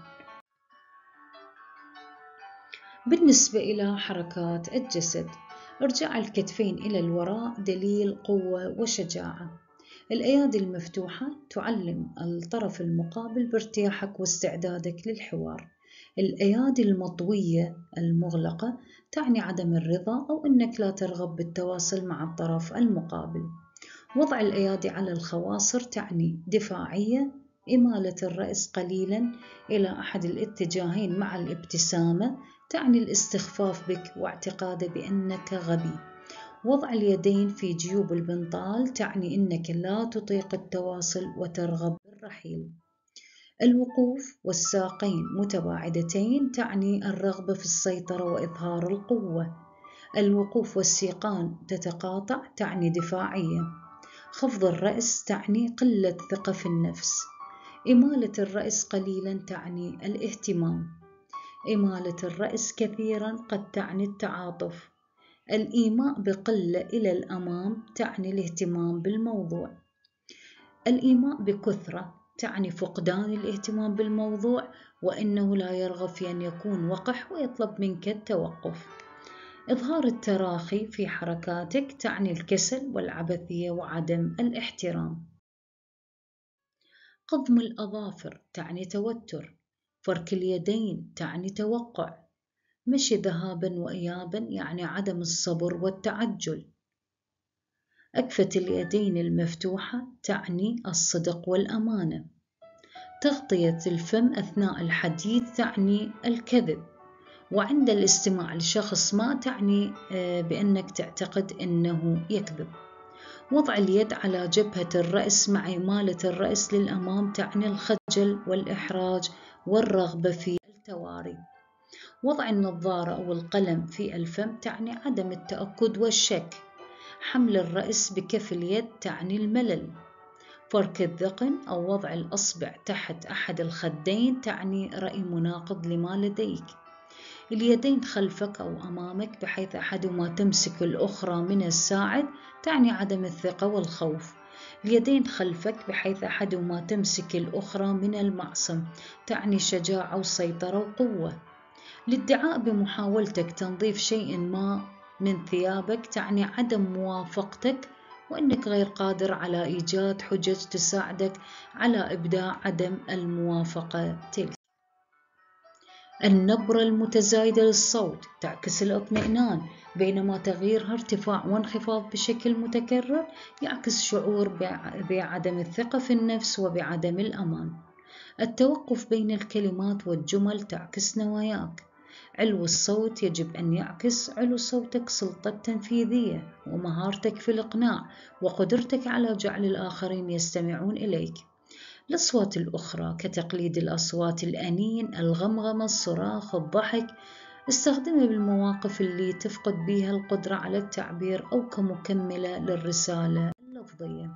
بالنسبة إلى حركات الجسد، ارجاع الكتفين إلى الوراء دليل قوة وشجاعة. الأيادي المفتوحة تعلم الطرف المقابل بارتياحك واستعدادك للحوار. الأيادي المطوية المغلقة تعني عدم الرضا أو أنك لا ترغب بالتواصل مع الطرف المقابل. وضع الأيادي على الخواصر تعني دفاعية. إمالة الرأس قليلا إلى أحد الاتجاهين مع الابتسامة تعني الاستخفاف بك واعتقاده بأنك غبي. وضع اليدين في جيوب البنطال تعني أنك لا تطيق التواصل وترغب بالرحيل. الوقوف والساقين متباعدتين تعني الرغبة في السيطرة وإظهار القوة. الوقوف والسيقان تتقاطع تعني دفاعية. خفض الرأس تعني قلة ثقة في النفس. إمالة الرأس قليلا تعني الاهتمام. إمالة الرأس كثيرا قد تعني التعاطف. الإيماء بقلة إلى الأمام تعني الاهتمام بالموضوع. الإيماء بكثرة تعني فقدان الاهتمام بالموضوع وأنه لا يرغب في أن يكون وقح ويطلب منك التوقف. إظهار التراخي في حركاتك تعني الكسل والعبثية وعدم الاحترام. قضم الأظافر تعني توتر. فرك اليدين تعني توقع. مشي ذهابا وإيابا يعني عدم الصبر والتعجل. أكفة اليدين المفتوحة تعني الصدق والأمانة. تغطية الفم أثناء الحديث تعني الكذب. وعند الاستماع لشخص ما تعني بأنك تعتقد أنه يكذب. وضع اليد على جبهة الرأس مع إمالة الرأس للأمام تعني الخجل والإحراج والرغبة في التواري. وضع النظارة أو القلم في الفم تعني عدم التأكد والشك. حمل الرأس بكف اليد تعني الملل. فرك الذقن أو وضع الأصبع تحت أحد الخدين تعني رأي مناقض لما لديك. اليدين خلفك أو أمامك بحيث أحدهما تمسك الأخرى من الساعد تعني عدم الثقة والخوف. اليدين خلفك بحيث أحدهما تمسك الأخرى من المعصم تعني شجاعة وسيطرة وقوة. الادعاء بمحاولتك تنظيف شيء ما من ثيابك تعني عدم موافقتك وأنك غير قادر على إيجاد حجج تساعدك على إبداء عدم الموافقة تلك. النبرة المتزايدة للصوت تعكس الاطمئنان، بينما تغييرها ارتفاع وانخفاض بشكل متكرر يعكس شعور بعدم الثقة في النفس وبعدم الأمان. التوقف بين الكلمات والجمل تعكس نواياك. علو الصوت يجب أن يعكس علو صوتك سلطة تنفيذية ومهارتك في الإقناع وقدرتك على جعل الآخرين يستمعون إليك. الأصوات الأخرى كتقليد الأصوات الأنين، الغمغمة، الصراخ، الضحك استخدمها بالمواقف اللي تفقد بها القدرة على التعبير أو كمكملة للرسالة اللفظية.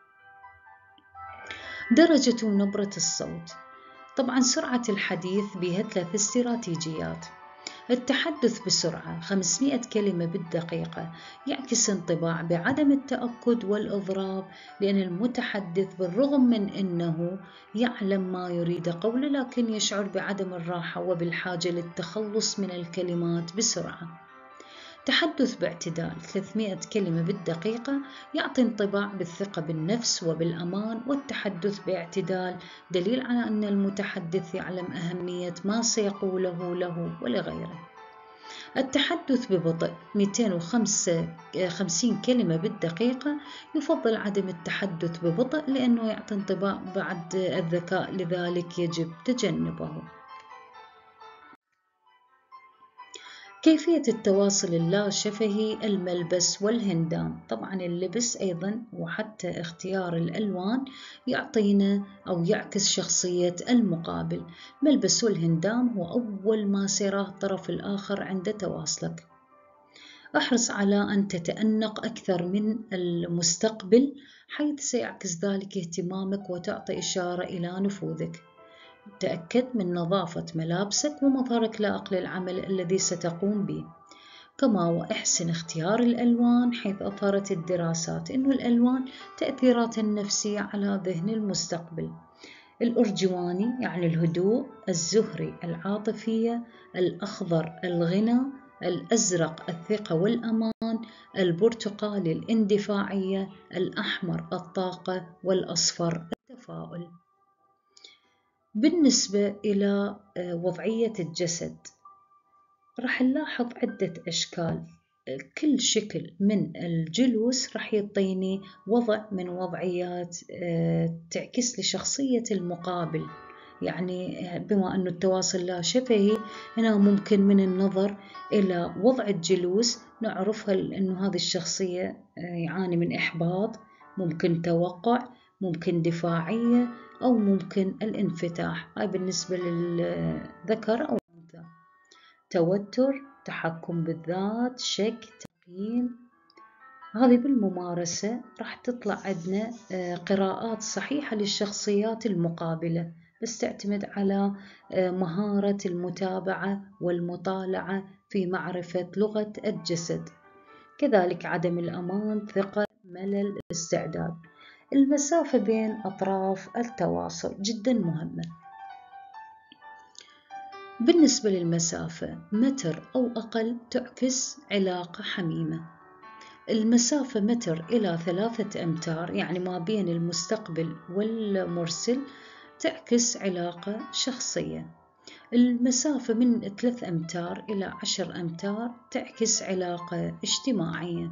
درجة ونبرة الصوت. طبعا سرعة الحديث بها ثلاث استراتيجيات. التحدث بسرعة خمسمئة كلمة بالدقيقة يعكس انطباع بعدم التأكد والإضراب، لأن المتحدث بالرغم من أنه يعلم ما يريد قوله لكن يشعر بعدم الراحة وبالحاجة للتخلص من الكلمات بسرعة. تحدث باعتدال ثلاثمئة كلمة بالدقيقة يعطي انطباع بالثقة بالنفس وبالأمان، والتحدث باعتدال دليل على أن المتحدث يعلم أهمية ما سيقوله له ولغيره. التحدث ببطء مئتين وخمسين كلمة بالدقيقة يفضل عدم التحدث ببطء لأنه يعطي انطباع بعد الذكاء، لذلك يجب تجنبه. كيفية التواصل اللاشفهي، الملبس والهندام. طبعا اللبس أيضا وحتى اختيار الألوان يعطينا أو يعكس شخصية المقابل. ملبس والهندام هو أول ما سيراه الطرف الآخر عند تواصلك. احرص على أن تتأنق أكثر من المستقبل، حيث سيعكس ذلك اهتمامك وتعطي إشارة إلى نفوذك. تأكد من نظافة ملابسك ومظهرك لائق للعمل الذي ستقوم به. كما وأحسن اختيار الألوان، حيث أظهرت الدراسات أن الألوان تأثيرات نفسية على ذهن المستقبل. الأرجواني يعني الهدوء، الزهري العاطفية، الأخضر الغنى، الأزرق الثقة والأمان، البرتقالي الاندفاعية، الأحمر الطاقة، والأصفر التفاؤل. بالنسبة إلى وضعية الجسد، راح نلاحظ عدة أشكال. كل شكل من الجلوس راح يعطيني وضع من وضعيات تعكس لشخصية المقابل. يعني بما أنه التواصل لا شفهي، هنا ممكن من النظر إلى وضع الجلوس نعرف هل أنه هذه الشخصية يعاني من إحباط، ممكن توقع، ممكن دفاعية، أو ممكن الانفتاح. هاي بالنسبة للذكر أو الأنثى. توتر، تحكم بالذات، شك، تقييم. هذه بالممارسة راح تطلع عندنا قراءات صحيحة للشخصيات المقابلة، بس تعتمد على مهارة المتابعة والمطالعة في معرفة لغة الجسد. كذلك عدم الأمان، ثقة، ملل، استعداد. المسافة بين أطراف التواصل جدا مهمة. بالنسبة للمسافة، متر أو أقل تعكس علاقة حميمة. المسافة متر إلى ثلاثة أمتار، يعني ما بين المستقبل والمرسل، تعكس علاقة شخصية. المسافة من ثلاث أمتار إلى عشر أمتار تعكس علاقة اجتماعية.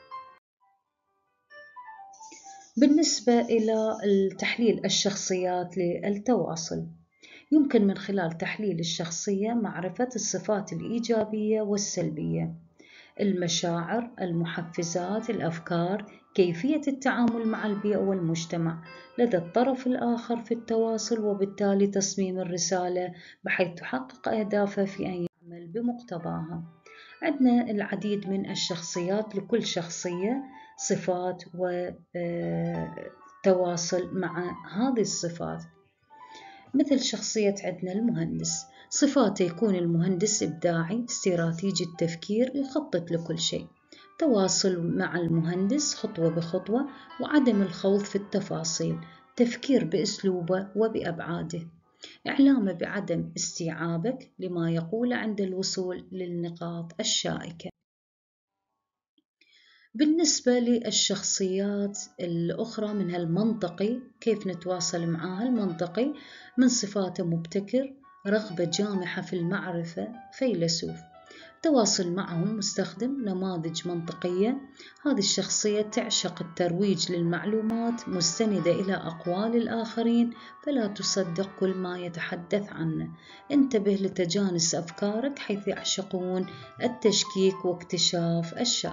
بالنسبة إلى تحليل الشخصيات للتواصل، يمكن من خلال تحليل الشخصية معرفة الصفات الإيجابية والسلبية، المشاعر، المحفزات، الأفكار، كيفية التعامل مع البيئة والمجتمع لدى الطرف الآخر في التواصل، وبالتالي تصميم الرسالة بحيث تحقق أهدافه في أن يعمل بمقتضاها. عندنا العديد من الشخصيات، لكل شخصية صفات وتواصل مع هذه الصفات. مثل شخصية عندنا المهندس، صفاته يكون المهندس إبداعي، استراتيجي التفكير، يخطط لكل شيء. تواصل مع المهندس خطوة بخطوة، وعدم الخوض في التفاصيل، تفكير بأسلوبه وبأبعاده، إعلامه بعدم استيعابك لما يقول عند الوصول للنقاط الشائكة. بالنسبة للشخصيات الأخرى منها المنطقي، كيف نتواصل معها؟ المنطقي من صفاته مبتكر، رغبة جامحة في المعرفة، فيلسوف. تواصل معهم مستخدم نماذج منطقية. هذه الشخصية تعشق الترويج للمعلومات، مستندة إلى أقوال الآخرين، فلا تصدق كل ما يتحدث عنه. انتبه لتجانس أفكارك، حيث يعشقون التشكيك واكتشاف الشاذ.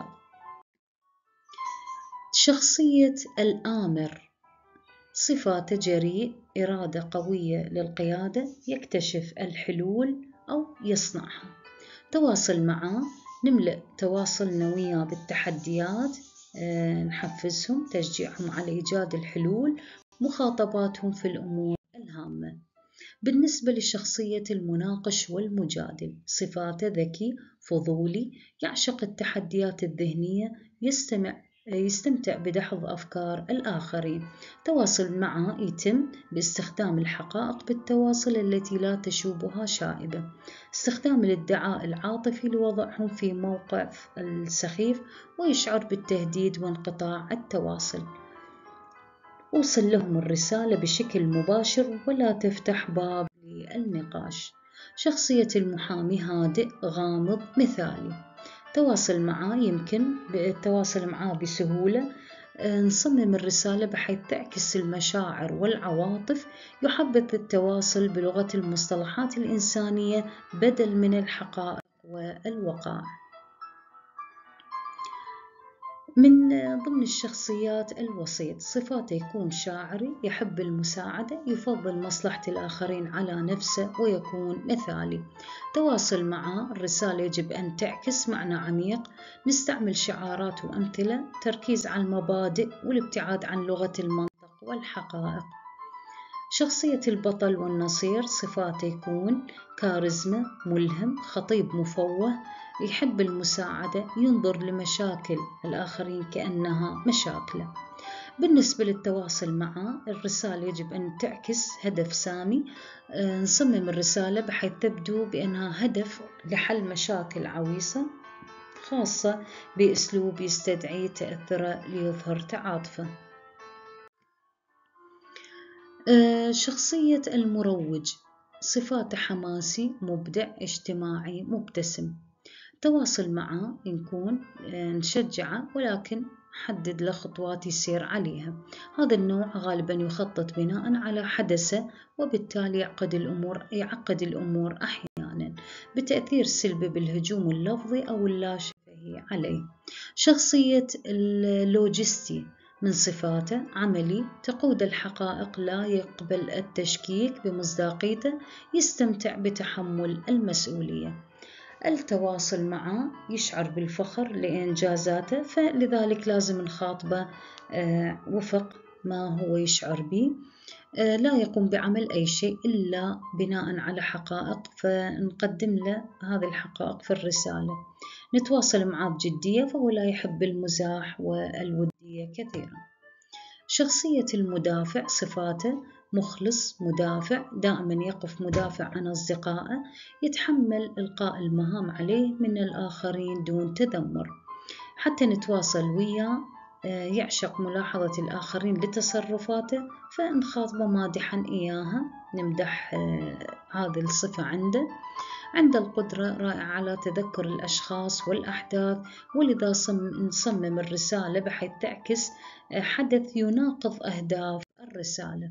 شخصية الآمر، صفاته جريء، إرادة قوية للقيادة، يكتشف الحلول أو يصنعها. تواصل معه، نملأ تواصلنا وياه بالتحديات، أه نحفزهم، تشجيعهم على إيجاد الحلول، مخاطباتهم في الأمور الهامة. بالنسبة لشخصية المناقش والمجادل، صفاته ذكي، فضولي، يعشق التحديات الذهنية، يستمع يستمتع بدحض أفكار الآخرين. تواصل معه يتم باستخدام الحقائق بالتواصل التي لا تشوبها شائبة، استخدام الادعاء العاطفي لوضعهم في موقف السخيف، ويشعر بالتهديد وانقطاع التواصل. وصل لهم الرسالة بشكل مباشر ولا تفتح باب للنقاش. شخصية المحامي هادئ، غامض، مثالي. تواصل معاه يمكن بالتواصل معاه بسهولة، نصمم الرسالة بحيث تعكس المشاعر والعواطف، يحبذ التواصل بلغة المصطلحات الإنسانية بدل من الحقائق والوقائع. من ضمن الشخصيات الوسيط، صفاته يكون شاعري، يحب المساعدة، يفضل مصلحة الآخرين على نفسه، ويكون مثالي. تواصل معه، الرسالة يجب أن تعكس معنى عميق، نستعمل شعارات وأمثلة، تركيز على المبادئ والابتعاد عن لغة المنطق والحقائق. شخصية البطل والنصير، صفاته يكون كاريزما، ملهم، خطيب مفوه، يحب المساعدة، ينظر لمشاكل الآخرين كأنها مشاكله. بالنسبة للتواصل معه، الرسالة يجب أن تعكس هدف سامي، نصمم الرسالة بحيث تبدو بأنها هدف لحل مشاكل عويصة، خاصة بأسلوب يستدعي تأثره ليظهر تعاطفه. شخصية المروج، صفاته حماسي، مبدع، اجتماعي، مبتسم. تواصل معه نكون نشجعه، ولكن حدد له خطوات يسير عليها. هذا النوع غالبا يخطط بناء على حدثه، وبالتالي يعقد الأمور يعقد الأمور أحيانا بتأثير سلبي بالهجوم اللفظي أو اللاشفهي عليه. شخصية اللوجستي، من صفاته عملي، تقود الحقائق، لا يقبل التشكيك بمصداقيته، يستمتع بتحمل المسؤولية. التواصل معه يشعر بالفخر لإنجازاته، فلذلك لازم نخاطبه وفق ما هو يشعر به. لا يقوم بعمل أي شيء إلا بناء على حقائق، فنقدم له هذه الحقائق في الرسالة. نتواصل معه بجدية، فهو لا يحب المزاح والودية كثيرا. شخصية المدافع، صفاته مخلص، مدافع، دائما يقف مدافع عن أصدقائه، يتحمل إلقاء المهام عليه من الآخرين دون تذمر. حتى نتواصل وياه، يعشق ملاحظة الآخرين لتصرفاته، فنخاطبه مادحا إياها، نمدح هذه الصفة عنده. عنده القدرة رائعة على تذكر الأشخاص والأحداث، ولذا نصمم الرسالة بحيث تعكس حدث يناقض أهداف الرسالة.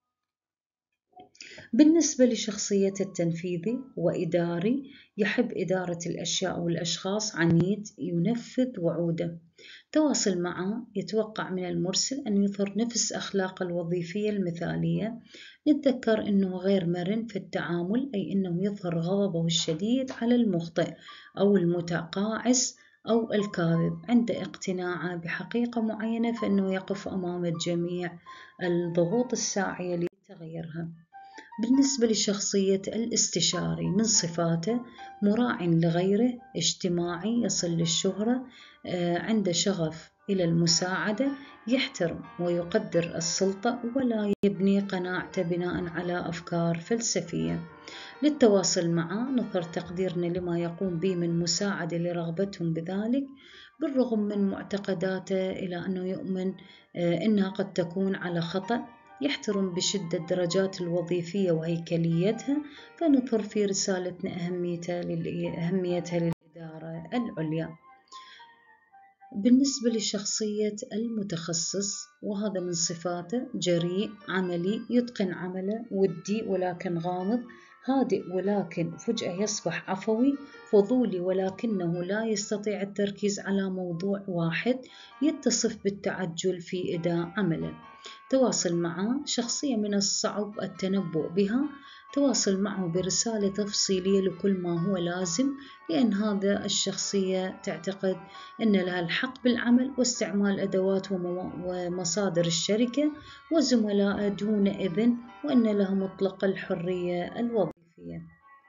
بالنسبة لشخصية التنفيذي وإداري، يحب إدارة الأشياء والأشخاص، عنيد، ينفذ وعوده. تواصل معه، يتوقع من المرسل أن يظهر نفس أخلاق الوظيفية المثالية. نتذكر أنه غير مرن في التعامل، أي أنه يظهر غضبه الشديد على المخطئ أو المتقاعس أو الكاذب. عند اقتناعه بحقيقة معينة، فإنه يقف أمام جميع الضغوط الساعية لتغييرها. بالنسبة لشخصية الاستشاري، من صفاته مراع لغيره، اجتماعي، يصل للشهرة، عنده شغف إلى المساعدة، يحترم ويقدر السلطة، ولا يبني قناعته بناء على أفكار فلسفية. للتواصل معه، نظهر تقديرنا لما يقوم به من مساعدة لرغبتهم بذلك، بالرغم من معتقداته إلى أنه يؤمن أنها قد تكون على خطأ. يحترم بشدة الدرجات الوظيفية وهيكليتها، فنظهر في رسالتنا أهميتها لأهميتها للإدارة العليا. بالنسبة لشخصية المتخصص، وهذا من صفاته جريء، عملي، يتقن عمله، ودي ولكن غامض، هادئ ولكن فجأة يصبح عفوي، فضولي ولكنه لا يستطيع التركيز على موضوع واحد، يتصف بالتعجل في أداء عمله. تواصل معه، شخصية من الصعب التنبؤ بها، تواصل معه برسالة تفصيلية لكل ما هو لازم، لأن هذا الشخصية تعتقد أن لها الحق بالعمل واستعمال أدوات ومصادر الشركة وزملائه دون إذن، وأن لها مطلق الحرية الوظيفية.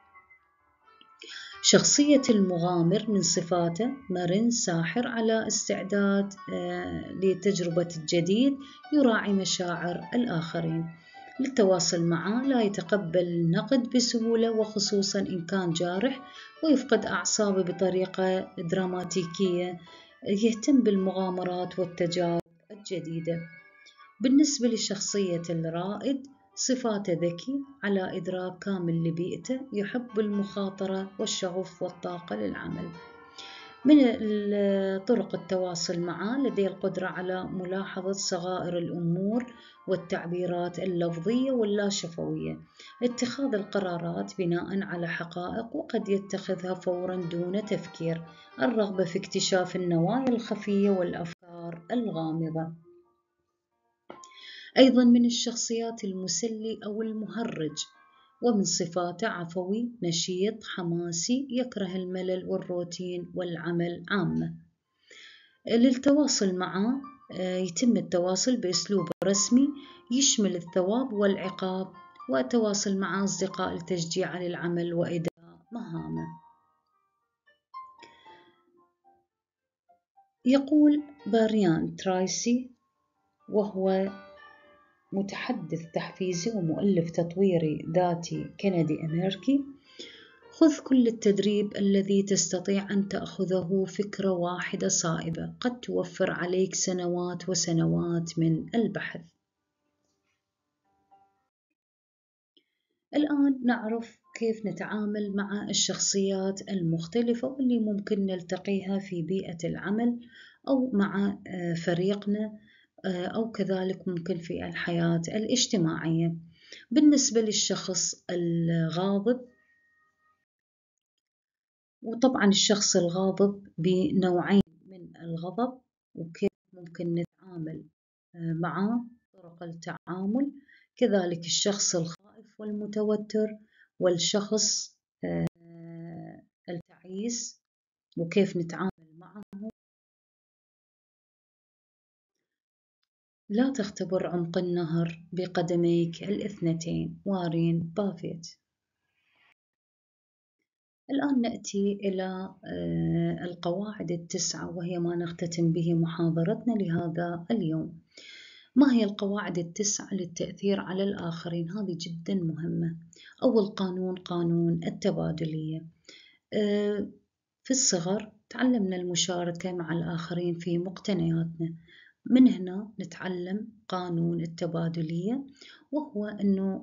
شخصية المغامر، من صفاته مرن، ساحر، على استعداد لتجربة الجديد، يراعي مشاعر الآخرين. للتواصل معه، لا يتقبل النقد بسهولة، وخصوصا إن كان جارح، ويفقد أعصابه بطريقة دراماتيكية، يهتم بالمغامرات والتجارب الجديدة. بالنسبة لشخصية الرائد، صفاته ذكي، على إدراك كامل لبيئته، يحب المخاطرة والشغف والطاقة للعمل. من طرق التواصل معه لديه القدرة على ملاحظة صغائر الأمور والتعبيرات اللفظية واللاشفوية، اتخاذ القرارات بناء على حقائق وقد يتخذها فوراً دون تفكير، الرغبة في اكتشاف النوايا الخفية والأفكار الغامضة. أيضاً من الشخصيات المسلي أو المهرج، ومن صفاته عفوي، نشيط، حماسي، يكره الملل والروتين والعمل عامة. للتواصل معه يتم التواصل بأسلوب رسمي يشمل الثواب والعقاب، والتواصل مع أصدقاء التشجيع على العمل وإداء مهامه. يقول بريان ترايسي، وهو متحدث تحفيزي ومؤلف تطويري ذاتي كندي أمريكي: خذ كل التدريب الذي تستطيع أن تأخذه، فكرة واحدة صائبة قد توفر عليك سنوات وسنوات من البحث. الآن نعرف كيف نتعامل مع الشخصيات المختلفة واللي ممكن نلتقيها في بيئة العمل أو مع فريقنا، أو كذلك ممكن في الحياة الاجتماعية. بالنسبة للشخص الغاضب، وطبعا الشخص الغاضب بنوعين من الغضب وكيف ممكن نتعامل معه، طرق التعامل، كذلك الشخص الخائف والمتوتر، والشخص التعيس وكيف نتعامل معه. لا تختبر عمق النهر بقدميك الاثنتين. وارين بافيت. الآن نأتي إلى القواعد التسعة، وهي ما نختتم به محاضرتنا لهذا اليوم. ما هي القواعد التسعة للتأثير على الآخرين؟ هذه جدا مهمة. أول قانون، قانون التبادلية. في الصغر تعلمنا المشاركة مع الآخرين في مقتنياتنا، من هنا نتعلم قانون التبادلية، وهو أنه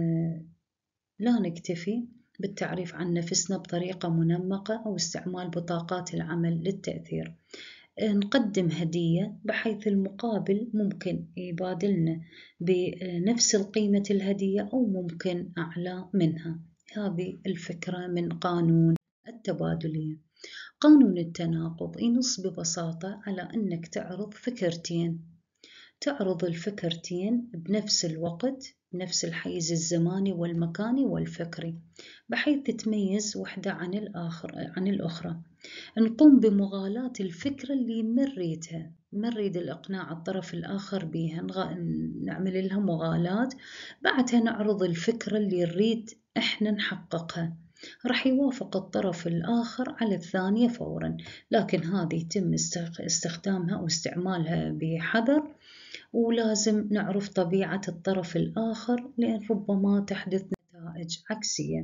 لا نكتفي بالتعريف عن نفسنا بطريقة منمقة أو استعمال بطاقات العمل للتأثير. نقدم هدية بحيث المقابل ممكن يبادلنا بنفس القيمة الهدية أو ممكن أعلى منها. هذه الفكرة من قانون التبادلية. قانون التناقض ينص ببساطة على أنك تعرض فكرتين، تعرض الفكرتين بنفس الوقت، بنفس الحيز الزماني والمكاني والفكري، بحيث تتميز واحدة عن الآخر عن الأخرى. نقوم بمغالاة الفكرة اللي نريدها، نريد الإقناع الطرف الآخر بها، نعمل لها مغالاة، بعدها نعرض الفكرة اللي نريد إحنا نحققها. راح يوافق الطرف الآخر على الثانية فوراً، لكن هذه يتم استخدامها أو استعمالها بحذر، ولازم نعرف طبيعة الطرف الآخر لأن ربما تحدث نتائج عكسية.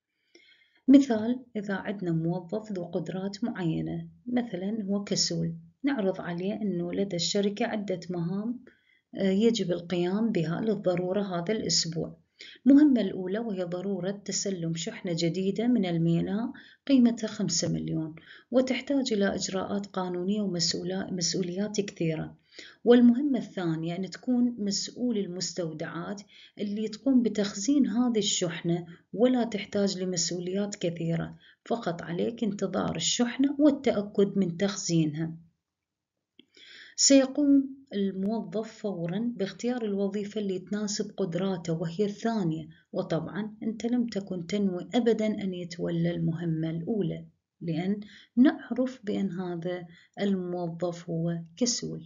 مثال، إذا عندنا موظف ذو قدرات معينة، مثلا هو كسول، نعرض عليه أنه لدى الشركة عدة مهام يجب القيام بها للضرورة هذا الأسبوع. المهمة الأولى وهي ضرورة تسلم شحنة جديدة من الميناء قيمتها خمسة مليون، وتحتاج إلى إجراءات قانونية ومسؤوليات كثيرة. والمهمة الثانية أن تكون مسؤول المستودعات اللي تقوم بتخزين هذه الشحنة، ولا تحتاج لمسؤوليات كثيرة، فقط عليك انتظار الشحنة والتأكد من تخزينها. سيقوم الموظف فوراً باختيار الوظيفة اللي تناسب قدراته وهي الثانية، وطبعاً أنت لم تكن تنوي أبداً أن يتولى المهمة الأولى، لأن نعرف بأن هذا الموظف هو كسول.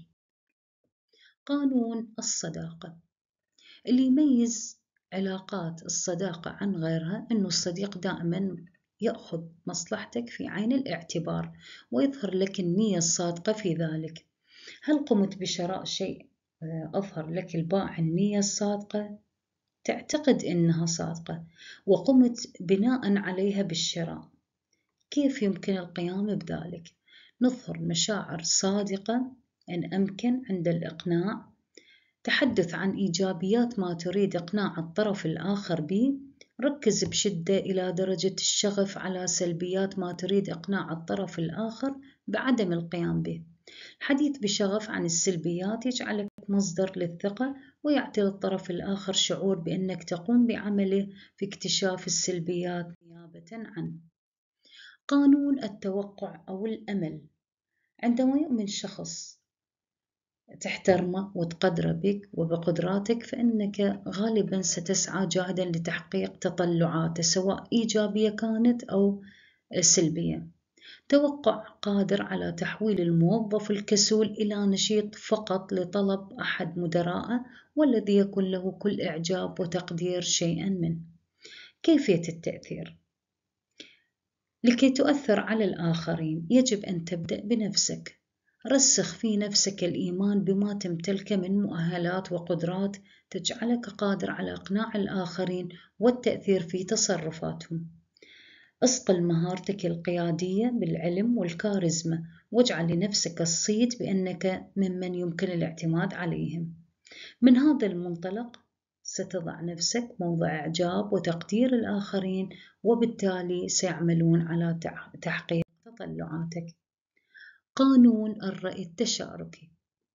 قانون الصداقة. اللي يميز علاقات الصداقة عن غيرها أنه الصديق دائماً يأخذ مصلحتك في عين الاعتبار ويظهر لك النية الصادقة في ذلك. هل قمت بشراء شيء أظهر لك البائع النية الصادقة؟ تعتقد أنها صادقة وقمت بناء عليها بالشراء. كيف يمكن القيام بذلك؟ نظهر مشاعر صادقة إن أمكن عند الإقناع، تحدث عن إيجابيات ما تريد إقناع الطرف الآخر به، ركز بشدة إلى درجة الشغف على سلبيات ما تريد إقناع الطرف الآخر بعدم القيام به. الحديث بشغف عن السلبيات يجعلك مصدر للثقة ويعطي الطرف الآخر شعور بأنك تقوم بعمله في اكتشاف السلبيات نيابة عنه. قانون التوقع أو الأمل. عندما يؤمن شخص تحترمه وتقدره بك وبقدراتك، فإنك غالبا ستسعى جاهدا لتحقيق تطلعاته سواء إيجابية كانت أو سلبية. توقع قادر على تحويل الموظف الكسول إلى نشيط فقط لطلب أحد مدراءه والذي يكون له كل إعجاب وتقدير شيئا منه. كيفية التأثير. لكي تؤثر على الآخرين يجب أن تبدأ بنفسك. رسخ في نفسك الإيمان بما تمتلكه من مؤهلات وقدرات تجعلك قادر على إقناع الآخرين والتأثير في تصرفاتهم. اصقل مهارتك القيادية بالعلم والكاريزما واجعل لنفسك الصيت بأنك ممن يمكن الاعتماد عليهم. من هذا المنطلق ستضع نفسك موضع إعجاب وتقدير الآخرين، وبالتالي سيعملون على تحقيق تطلعاتك. قانون الرأي التشاركي.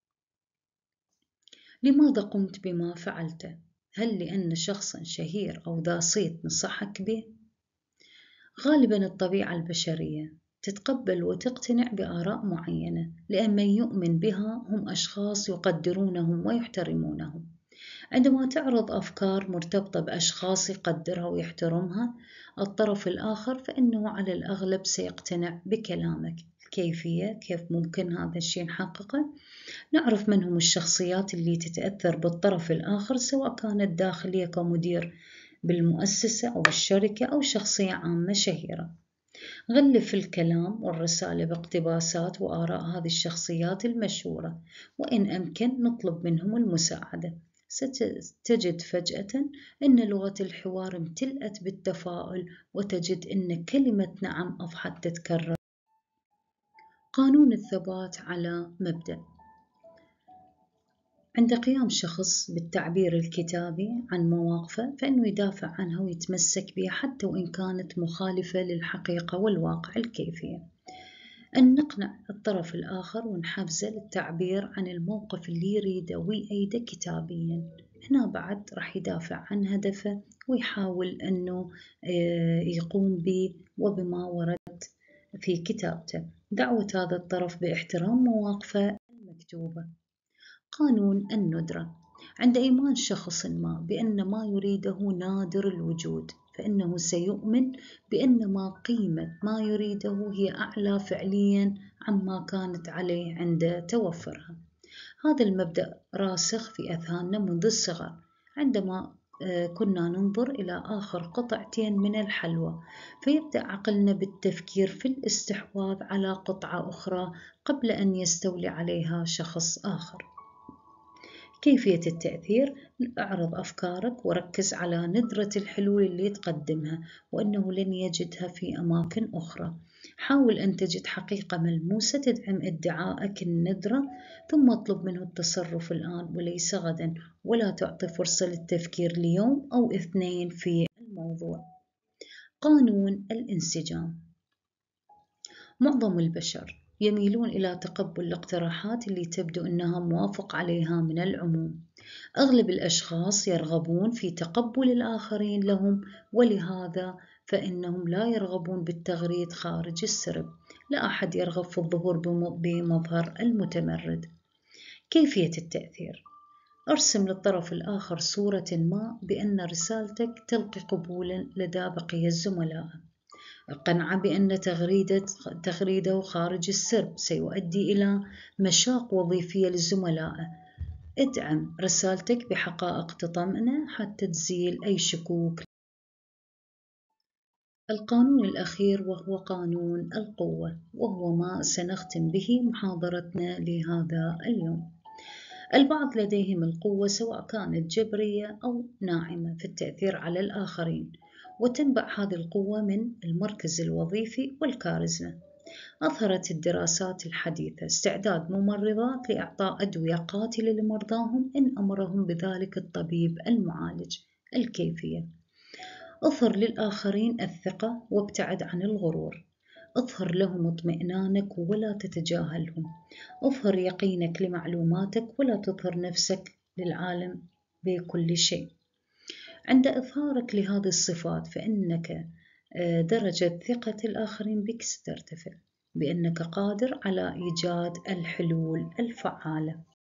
لماذا قمت بما فعلته؟ هل لأن شخصا شهير أو ذا صيت نصحك به؟ غالبا الطبيعة البشرية تتقبل وتقتنع بآراء معينة، لأن من يؤمن بها هم أشخاص يقدرونهم ويحترمونهم. عندما تعرض أفكار مرتبطة بأشخاص يقدرها ويحترمها الطرف الآخر، فإنه على الأغلب سيقتنع بكلامك. الكيفية كيف ممكن هذا الشيء نحققه؟ نعرف من هم الشخصيات اللي تتأثر بالطرف الآخر، سواء كانت داخلية كمدير بالمؤسسة أو بالشركة أو شخصية عامة شهيرة. غلف الكلام والرسالة باقتباسات وآراء هذه الشخصيات المشهورة، وإن أمكن نطلب منهم المساعدة. ستجد فجأة أن لغة الحوار امتلأت بالتفاؤل، وتجد أن كلمة نعم أضحت تتكرر. قانون الثبات على مبدأ. عند قيام شخص بالتعبير الكتابي عن مواقفه، فإنه يدافع عنها ويتمسك بها حتى وإن كانت مخالفة للحقيقة والواقع. الكيفية أن نقنع الطرف الآخر ونحفزه للتعبير عن الموقف اللي يريده ويأيده كتابيا. هنا بعد راح يدافع عن هدفه ويحاول أنه يقوم به وبما ورد في كتابته. دعوة هذا الطرف باحترام مواقفه المكتوبة. قانون الندرة. عند إيمان شخص ما بأن ما يريده نادر الوجود، فإنه سيؤمن بأن ما قيمة ما يريده هي أعلى فعليا عما كانت عليه عند توفرها. هذا المبدأ راسخ في أذهاننا منذ الصغر، عندما كنا ننظر إلى آخر قطعتين من الحلوى، فيبدأ عقلنا بالتفكير في الاستحواذ على قطعة أخرى قبل أن يستولي عليها شخص آخر. كيفية التأثير. اعرض أفكارك وركز على ندرة الحلول اللي تقدمها وأنه لن يجدها في أماكن أخرى. حاول أن تجد حقيقة ملموسة تدعم ادعائك الندرة، ثم اطلب منه التصرف الآن وليس غدا، ولا تعطي فرصة للتفكير ليوم أو اثنين في الموضوع. قانون الانسجام. معظم البشر يميلون إلى تقبل الاقتراحات اللي تبدو أنها موافق عليها من العموم. أغلب الأشخاص يرغبون في تقبل الآخرين لهم، ولهذا فإنهم لا يرغبون بالتغريد خارج السرب. لا أحد يرغب في الظهور بمظهر المتمرد. كيفية التأثير. ارسم للطرف الآخر صورة ما بأن رسالتك تلقي قبولا لدى بقية الزملاء. قنعة بأن تغريدة تغريده خارج السرب سيؤدي إلى مشاق وظيفية للزملاء. ادعم رسالتك بحقائق تطمئنه حتى تزيل أي شكوك. القانون الأخير وهو قانون القوة، وهو ما سنختم به محاضرتنا لهذا اليوم. البعض لديهم القوة سواء كانت جبرية أو ناعمة في التأثير على الآخرين، وتنبع هذه القوة من المركز الوظيفي والكاريزما. أظهرت الدراسات الحديثة استعداد ممرضات لإعطاء أدوية قاتلة لمرضاهم إن أمرهم بذلك الطبيب المعالج. الكيفية. اظهر للآخرين الثقة وابتعد عن الغرور. اظهر لهم اطمئنانك ولا تتجاهلهم. اظهر يقينك لمعلوماتك ولا تظهر نفسك للعالم بكل شيء. عند إظهارك لهذه الصفات فإنك درجة ثقة الآخرين بك سترتفع، بأنك قادر على إيجاد الحلول الفعالة.